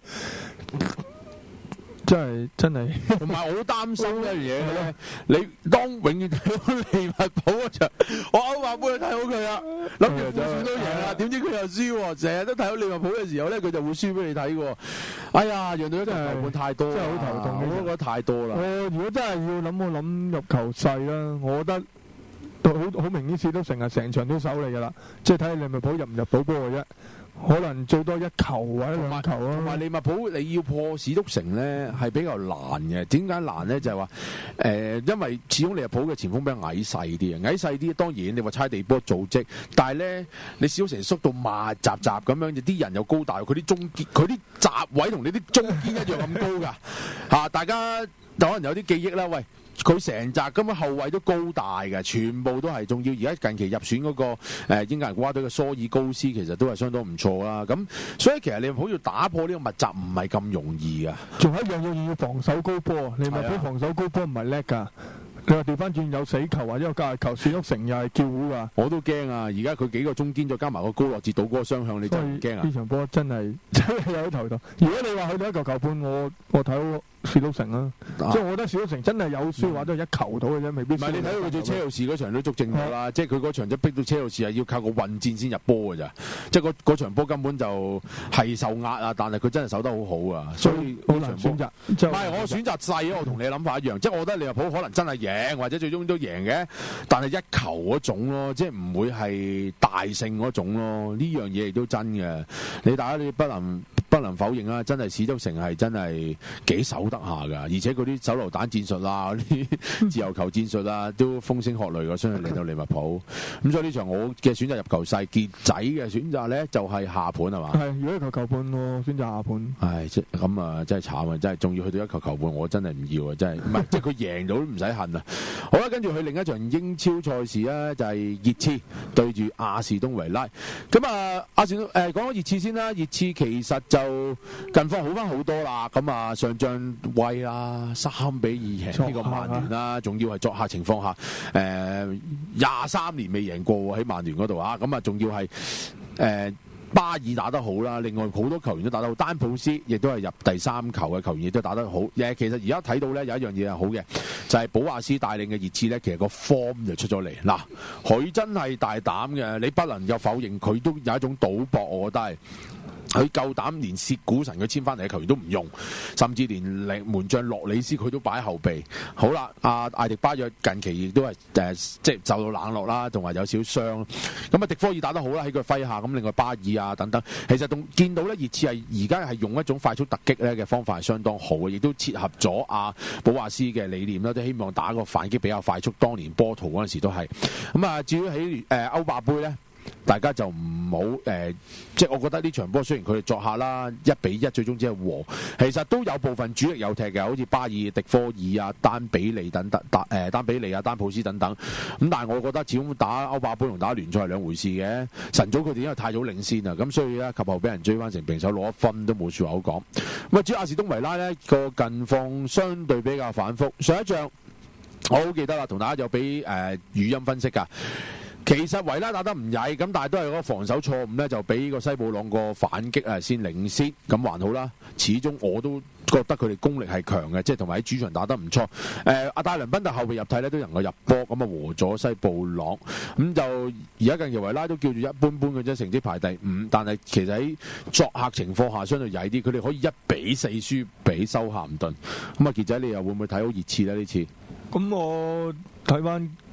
真係真係， 同埋我好擔心一樣嘢咧，你當永遠睇到利物浦嗰場，我歐霸杯睇好佢啊，諗住副選都贏啦，點知佢又輸喎，成日都睇到利物浦嘅時候咧，佢就會輸俾你睇嘅喎。哎呀，讓到一球球半太多， 真係好頭痛， 我都覺得太多啦。 我如果真係要諗，我諗入球細啦，我覺得好好明顯，史篤城係成場都守你㗎啦，即係睇利物浦入唔入到波嘅啫。可能最多一球或者兩球啊！ 同埋利物浦你要破史篤城咧係比較難嘅。點解難咧？就係話誒，因為始終利物浦嘅前鋒比較矮細啲啊，矮細啲當然你話猜地波組織，但係咧你史篤城縮到密集集咁樣，啲人又高大，佢啲中堅佢啲閘位同你啲中堅一樣咁高㗎嚇！大家可能有啲記憶啦，喂。佢成扎咁嘅後衞都高大嘅，全部都係仲要。而家近期入選嗰、那個、呃、英格蘭國家隊嘅蘇爾高斯，其實都係相當唔錯啦。咁所以其實利物浦要打破呢個密集唔係咁容易嘅。 仲有一樣嘢要防守高波，利物浦防守高波唔係叻㗎。你話調翻轉有死球或者有隔球，史篤城又係叫糊㗎。 我都驚啊！而家佢幾個中堅再加埋個高落至倒嗰個雙向，你真係唔驚啊！ 呢場波真係真係有啲頭痛。如果你話去到一球球半，我我睇到史篤城啦，即係我覺得史篤城真係有輸話都係一球到嘅啫，未必。唔係你睇到佢對車路士嗰場都足證咗啦，即係佢嗰場就逼到車路士係要靠個混戰先入波㗎咋，即係嗰嗰場波根本就係受壓啊，但係佢真係守得好好啊，所以好難選擇。 唔係我選擇細啊，我同你諗法一樣，即係我覺得利物浦可能真係贏或者最終都贏嘅，但係一球嗰種咯，即係唔會係大勝嗰種咯，呢樣嘢亦都真嘅。你大家你不能不能否認啊，真係史篤城係真係幾守得下㗎，而且嗰啲手榴彈戰術啊，嗰啲自由球戰術啊，都風聲鶴唳㗎，相信嚟到利物浦。咁所以呢場我嘅選擇入球細，傑仔嘅選擇咧就係下盤係嘛？ 係，如果一球球半我選擇下盤。 唉，即咁啊，真係慘啊！真係仲要去到一球球半，我真係唔要啊！真係唔係，即係佢贏到都唔使恨啊！好啦，跟住去另一場英超賽事咧，就係熱刺對住阿士東維拉。咁啊，阿士東誒講咗熱刺先啦，熱刺其實就近況好翻好多啦。咁啊，上仗威啦，三比二贏呢個曼聯啦，仲要係作客情況下，誒廿三年未贏過喺曼聯嗰度啊。咁啊，仲要係誒。呃巴爾打得好啦，另外好多球員都打得好，丹普斯亦都係入第三球嘅球員亦都打得好。誒，其實而家睇到咧有一樣嘢係好嘅，就係、是、保亞斯帶領嘅熱刺咧，其實個 form 就出咗嚟。嗱，佢真係大膽嘅，你不能夠否認佢都有一種賭博，我覺得係。佢夠膽連薛股神佢簽翻嚟嘅球員都唔用，甚至連門將洛里斯佢都擺喺後備。好啦，阿艾迪巴約近期亦都係誒、呃、即係受到冷落啦，同埋有少傷。咁啊，迪科爾打得好啦，喺佢麾下。咁另外巴爾啊等等，其實仲見到咧熱刺係而家係用一種快速突擊咧嘅方法係相當好嘅，亦都切合咗阿保華斯嘅理念啦，都希望打個反擊比較快速。當年波圖嗰陣時都係。咁啊，至於喺誒歐霸杯咧。大家就唔好誒，即係我覺得呢場波雖然佢哋作客啦，一比一最終只係和，其實都有部分主力有踢嘅，好似巴爾、迪科爾啊、丹比利等等，丹誒丹比利啊、丹普斯等等。咁但係我覺得始終打歐霸杯同打聯賽係兩回事嘅。晨早佢哋因為太早領先啊，咁所以咧及後俾人追翻成平手攞一分都冇説話好講。咁啊，至於阿士東維拉呢個近況相對比較反覆，上一仗我好記得啦，同大家有俾誒、呃、語音分析㗎。其實維拉打得唔曳，咁但係都係嗰個防守錯誤咧，就俾個西布朗個反擊啊先領先，咁還好啦。始終我都覺得佢哋功力係強嘅，即係同埋喺主場打得唔錯。誒、呃，阿戴倫賓特後備入替咧都能夠入波，咁啊和咗西布朗。咁就而家近期維拉都叫做一般般嘅啫，成績排第五。但係其實喺作客情況下相對曳啲，佢哋可以一比四輸俾修咸頓。咁啊傑仔，你又會唔會睇好熱刺咧呢次？ 咁我睇翻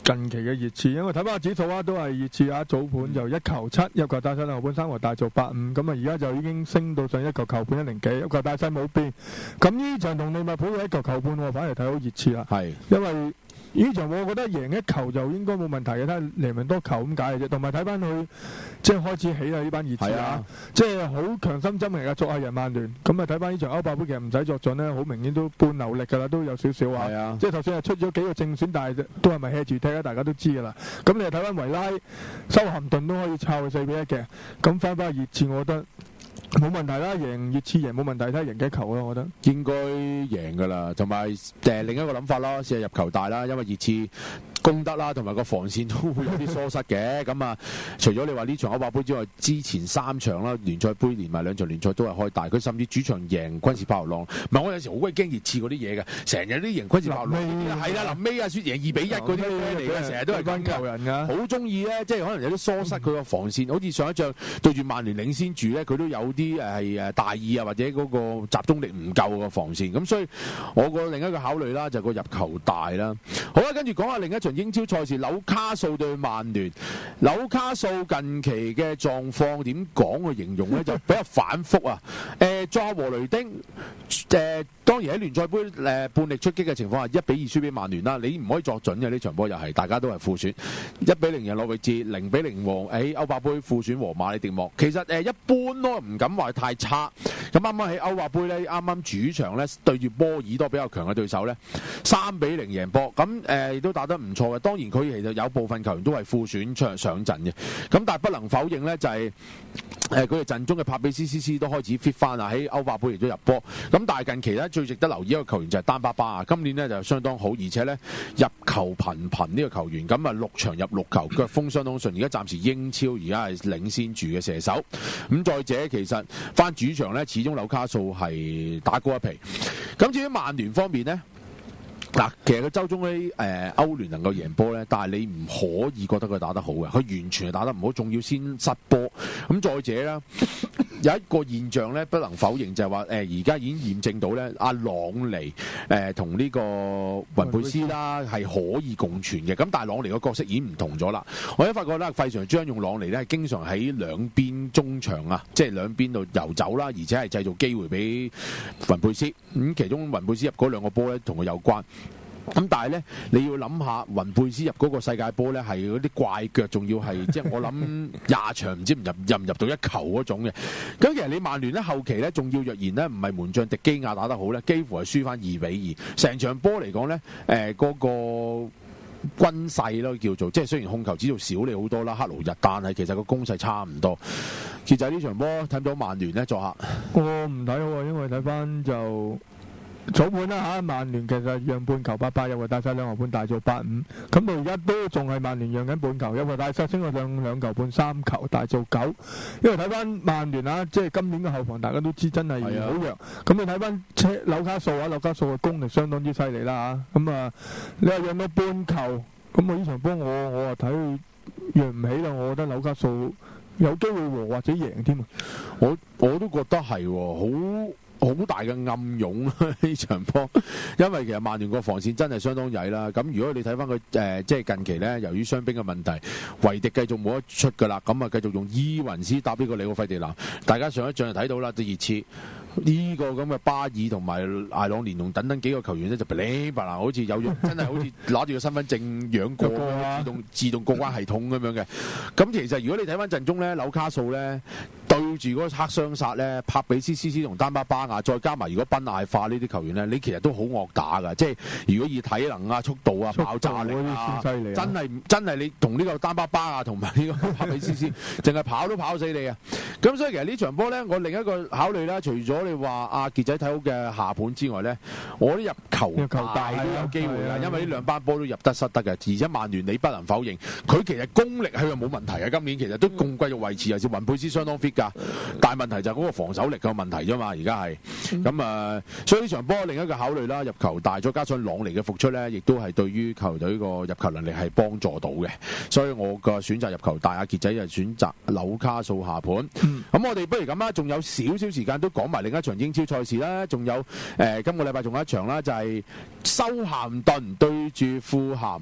近期嘅熱刺，因為睇翻個指數啊，都係熱刺啊，早盤就一球七，一球大細兩球半，三球大做八五，咁啊而家就已經升到上一球球半一零幾，一球大細冇變。咁呢場同利物浦嘅一球球半，我反而睇好熱刺啦， 係因為呢場我覺得贏一球就應該冇問題嘅，睇下贏唔多球咁解嘅啫。同埋睇翻佢即係開始起啦呢班熱刺啊，即係好強心針嚟嘅，作下人曼聯。咁啊睇翻呢場歐霸杯其實唔使作準咧，好明顯都半流力㗎啦，都有少少啊。 啊即係就算係出咗幾個正選，但係都係咪 hea 住踢咧？大家都知㗎啦。咁你又睇翻維拉、修咸頓都可以抄佢四比一嘅。咁翻翻熱刺，我覺得冇問題啦，贏熱刺贏冇問題，睇下贏幾球咯，我覺得應該贏㗎啦。同埋誒另一個諗法啦，試下入球大啦，因為熱刺攻得啦，同埋個防線都會有啲疏失嘅。咁啊，除咗你話呢場歐霸杯之外，之前三場啦，聯賽杯連埋兩場聯賽都係開大。佢甚至主場贏昆士柏流浪。唔係，我有時好鬼驚熱刺嗰啲嘢嘅，成日都贏昆士柏流浪。係啦，臨尾啊，輸贏二比一嗰啲嚟嘅，成日都係咁球人㗎。 好中意咧，即係可能有啲疏失佢個防線，好似上一仗對住曼聯領先住咧，佢都有啲誒係誒大意啊，或者嗰個集中力唔夠個防線。咁所以我個另一個考慮啦，就個入球大啦。好啦，跟住講下另一場英超賽事，紐卡素對曼聯。紐卡素近期嘅狀況點講去形容咧，就比較反覆啊。誒、呃，作下和雷丁，誒、呃、當然喺聯賽杯誒、呃、半力出擊嘅情況下，一比二輸俾曼聯啦。你唔可以作準嘅呢場波，又係大家都係副選，一比零贏諾域治，零比零和喺歐霸杯副選和馬里迪莫。其實誒、呃、一般咯，唔敢話太差。咁啱啱喺歐霸杯咧，啱啱主場咧對住波爾多比較強嘅對手咧，三比零贏波。咁誒亦都打得唔錯嘅。當然佢其實有部分球員都係副選上上陣嘅。咁但係不能否認咧，就係誒佢哋陣中嘅帕比斯斯斯都開始 fit 翻啦，喺歐霸杯亦都入波。咁但係近期咧最值得留意一個球員就係丹巴巴啊，今年咧就相當好，而且咧入球頻頻呢個球員，咁啊六場入六球，腳風相當順，而家暫時英超而家係領先住嘅射手。咁再者其實翻主場咧，始終紐卡素係打高一皮。咁至於曼聯方面呢，嗱，其實佢周中咧誒歐聯能夠贏波咧，但係你唔可以覺得佢打得好嘅，佢完全係打得唔好，仲要先失波。咁再者咧，有一個現象咧不能否認，就係話誒而家已經驗證到咧，阿朗尼誒同呢個雲佩斯啦係可以共存嘅。咁但係朗尼個角色已經唔同咗啦。我一發覺咧，費常將用朗尼咧係經常喺兩邊中場啊，即係兩邊度遊走啦，而且係製造機會俾雲佩斯。咁其中雲佩斯入嗰兩個波咧同佢有關。咁但係咧，你要諗下，雲佩斯入嗰個世界波咧，係嗰啲怪腳，仲要係即係我諗廿場唔知唔入入唔入到一球嗰種嘅。咁其實你曼聯咧後期咧，仲要若然咧唔係門將迪基亞打得好咧，幾乎係輸翻二比二。成場波嚟講咧，誒、呃、嗰、嗰個均勢咯叫做，即係雖然控球指數少你好多啦，克勞日，但係其實個攻勢差唔多。其實呢場波睇唔到曼聯咧作客， 我唔睇好啊，因為睇翻就。早盤啦嚇，曼聯其實讓半球八八，有個大細兩球半大做八五，咁到而家都仲係曼聯讓緊半球，有個大細升到上兩球半三球大做九。因為睇翻曼聯啊，即係今年嘅後防大家都知真係好弱。咁你睇翻紐卡素啊，紐卡素嘅功力相當之犀利啦嚇。咁啊，你話讓到半球，咁我呢場波我我啊睇佢讓唔起啦，我覺得紐卡素有機會和或者贏添啊。 我我都覺得係好。好大嘅暗湧呢場波，因為其實曼聯個防線真係相當曳啦。咁如果你睇翻佢誒，即係近期咧，由於傷兵嘅問題，維迪繼續冇得出㗎啦。咁啊，繼續用伊雲斯搭呢個里奧費地南。大家上一仗就睇到啦，對熱刺呢個咁嘅巴爾同埋艾朗連同等等幾個球員咧，就噼哩啪啦，好似有用，真係好似攞住個身份證樣過自動自動過關系統咁樣嘅。咁其實如果你睇翻陣中咧，紐卡素咧對住嗰個黑雙殺咧，帕比斯斯斯同丹巴巴亞，再加埋如果賓艾化呢啲球員咧，你其實都好惡打㗎。即係如果以體能啊、速度啊、爆炸力啊，真係真係你同呢個丹巴巴亞同埋呢個帕比斯斯，淨係跑都跑死你啊！咁所以其實呢場波咧，我另一個考慮咧，除咗你話阿傑仔睇好嘅下盤之外咧，我啲入球入球大都有機會啦，因為呢兩班波都入得失得嘅，而且曼聯你不能否認佢其實功力係又冇問題嘅，今年其實都共繼續維持，尤其是雲佩斯相當 fit 㗎，但係問題就係嗰個防守力嘅問題啫嘛，而家係咁啊，所以呢場波另一個考慮啦，入球大，再加上朗尼嘅復出咧，亦都係對於球隊個入球能力係幫助到嘅，所以我個選擇入球大，阿傑仔就選擇紐卡素下盤。咁、嗯、我哋不如咁啦，仲有少少時間都講埋另一場英超賽事啦，仲有誒、呃、今個禮拜仲有一場啦，就係、是、修咸頓對住富咸。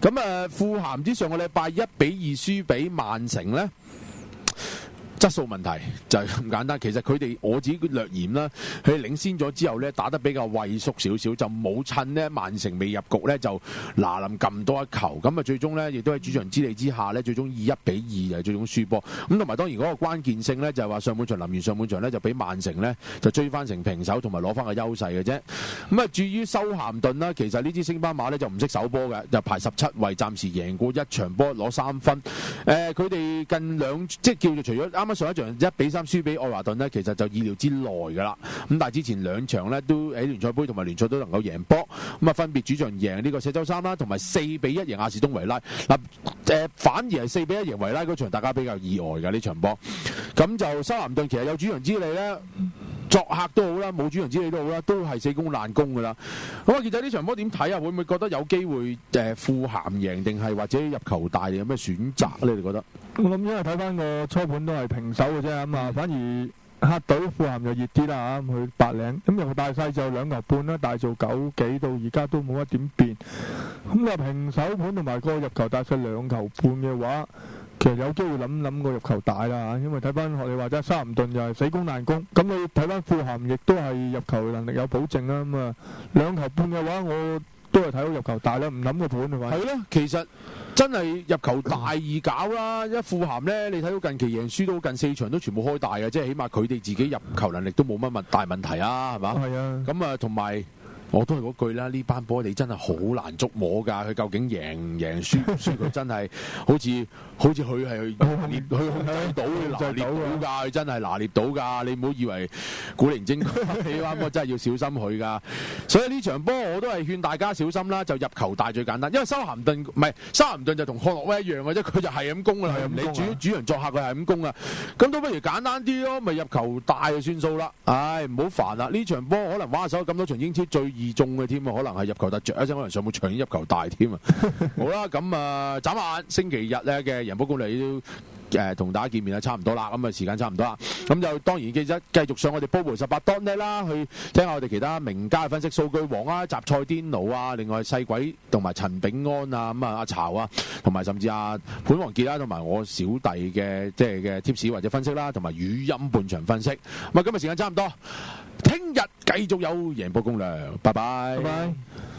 咁啊，富咸之上個禮拜一比二輸俾曼城咧。質素問題就係咁簡單，其實佢哋我自己略嫌啦，佢哋領先咗之後呢，打得比較畏縮少少，就冇趁呢曼城未入局呢，就嗱臨撳多一球，咁啊最終呢，亦都喺主場之利之下呢，最終以一比二就最終輸波。咁同埋當然嗰個關鍵性呢，就係話上半場臨完上半場呢，就俾曼城呢，就追翻成平手，同埋攞翻個優勢嘅啫。咁啊至於修咸頓啦，其實呢支升班馬呢，就唔識守波嘅，就排十七位，暫時贏過一場波攞三分。誒佢哋近兩即係叫做除咗啱啱上一場一比三輸俾愛華頓呢，其實就意料之內㗎啦。咁但係之前兩場呢，都喺聯賽杯同埋聯賽都能夠贏波，咁啊分別主場贏呢個石洲三啦，同埋四比一贏亞士東維拉。嗱、呃、誒反而係四比一贏維拉嗰場，大家比較意外㗎呢場波。咁就修咸頓其實有主場之利呢，作客都好啦，冇主場之利都好啦，都係死攻爛攻㗎啦。咁啊，傑仔呢場波點睇啊？會唔會覺得有機會誒、呃、富咸贏，定係或者入球大，有咩選擇呢？你覺得？ 我諗因為睇翻個初盤都係平手嘅啫，咁啊反而客隊富咸就熱啲啦嚇，去白領咁又大細就兩球半啦，大做九幾到而家都冇乜點變。咁啊平手盤同埋個入球大細兩球半嘅話，其實有機會諗諗個入球大啦嚇，因為睇翻學你話齋，修咸頓又係死攻爛攻，咁你睇翻富咸亦都係入球能力有保證啦，咁啊兩球半嘅話我都係睇到入球大啦，唔諗個盤係咪？ 係咯，其實真係入球大易搞啦！一富咸呢，你睇到近期贏輸都近四場都全部開大嘅，即係起碼佢哋自己入球能力都冇乜問大問題啊，係嘛？ 係啊。咁啊，同埋我都係嗰句啦，呢班波你真係好難捉摸㗎，佢究竟贏贏輸輸佢真係好似好似佢係佢控制到，拿捏到㗎，佢真係拿捏到㗎。你唔好以為古靈精怪，呢班波真係要小心佢㗎。所以呢場波我都係勸大家小心啦，就入球大最簡單。因為修咸頓唔係修咸頓就同漢諾威一樣嘅啫，佢就係咁攻㗎啦。你主主人作客佢係咁攻啊，咁都不如簡單啲咯，咪入球大就算數啦。唉，唔好煩啦，呢場波可能玩下手咁多場英超最易中嘅添啊，可能係入球大着一陣，可能上半場入球大添啊。好啦，咁啊眨眼星期日咧嘅贏波攻略都誒同大家見面啊，差唔多啦，咁啊時間差唔多啦，咁就當然記得繼續上我哋 Bobo 十八 dot net 啦，去聽下我哋其他名家嘅分析，數據王啊、雜菜顛奴啊，另外細鬼同埋陳炳安啊，咁啊阿巢啊，同埋甚至阿盤王傑啦，同埋我小弟嘅即係嘅 tips 或者分析啦，同埋語音半場分析。咁啊今日時間差唔多，聽日繼續有贏波攻略，拜拜。 拜拜。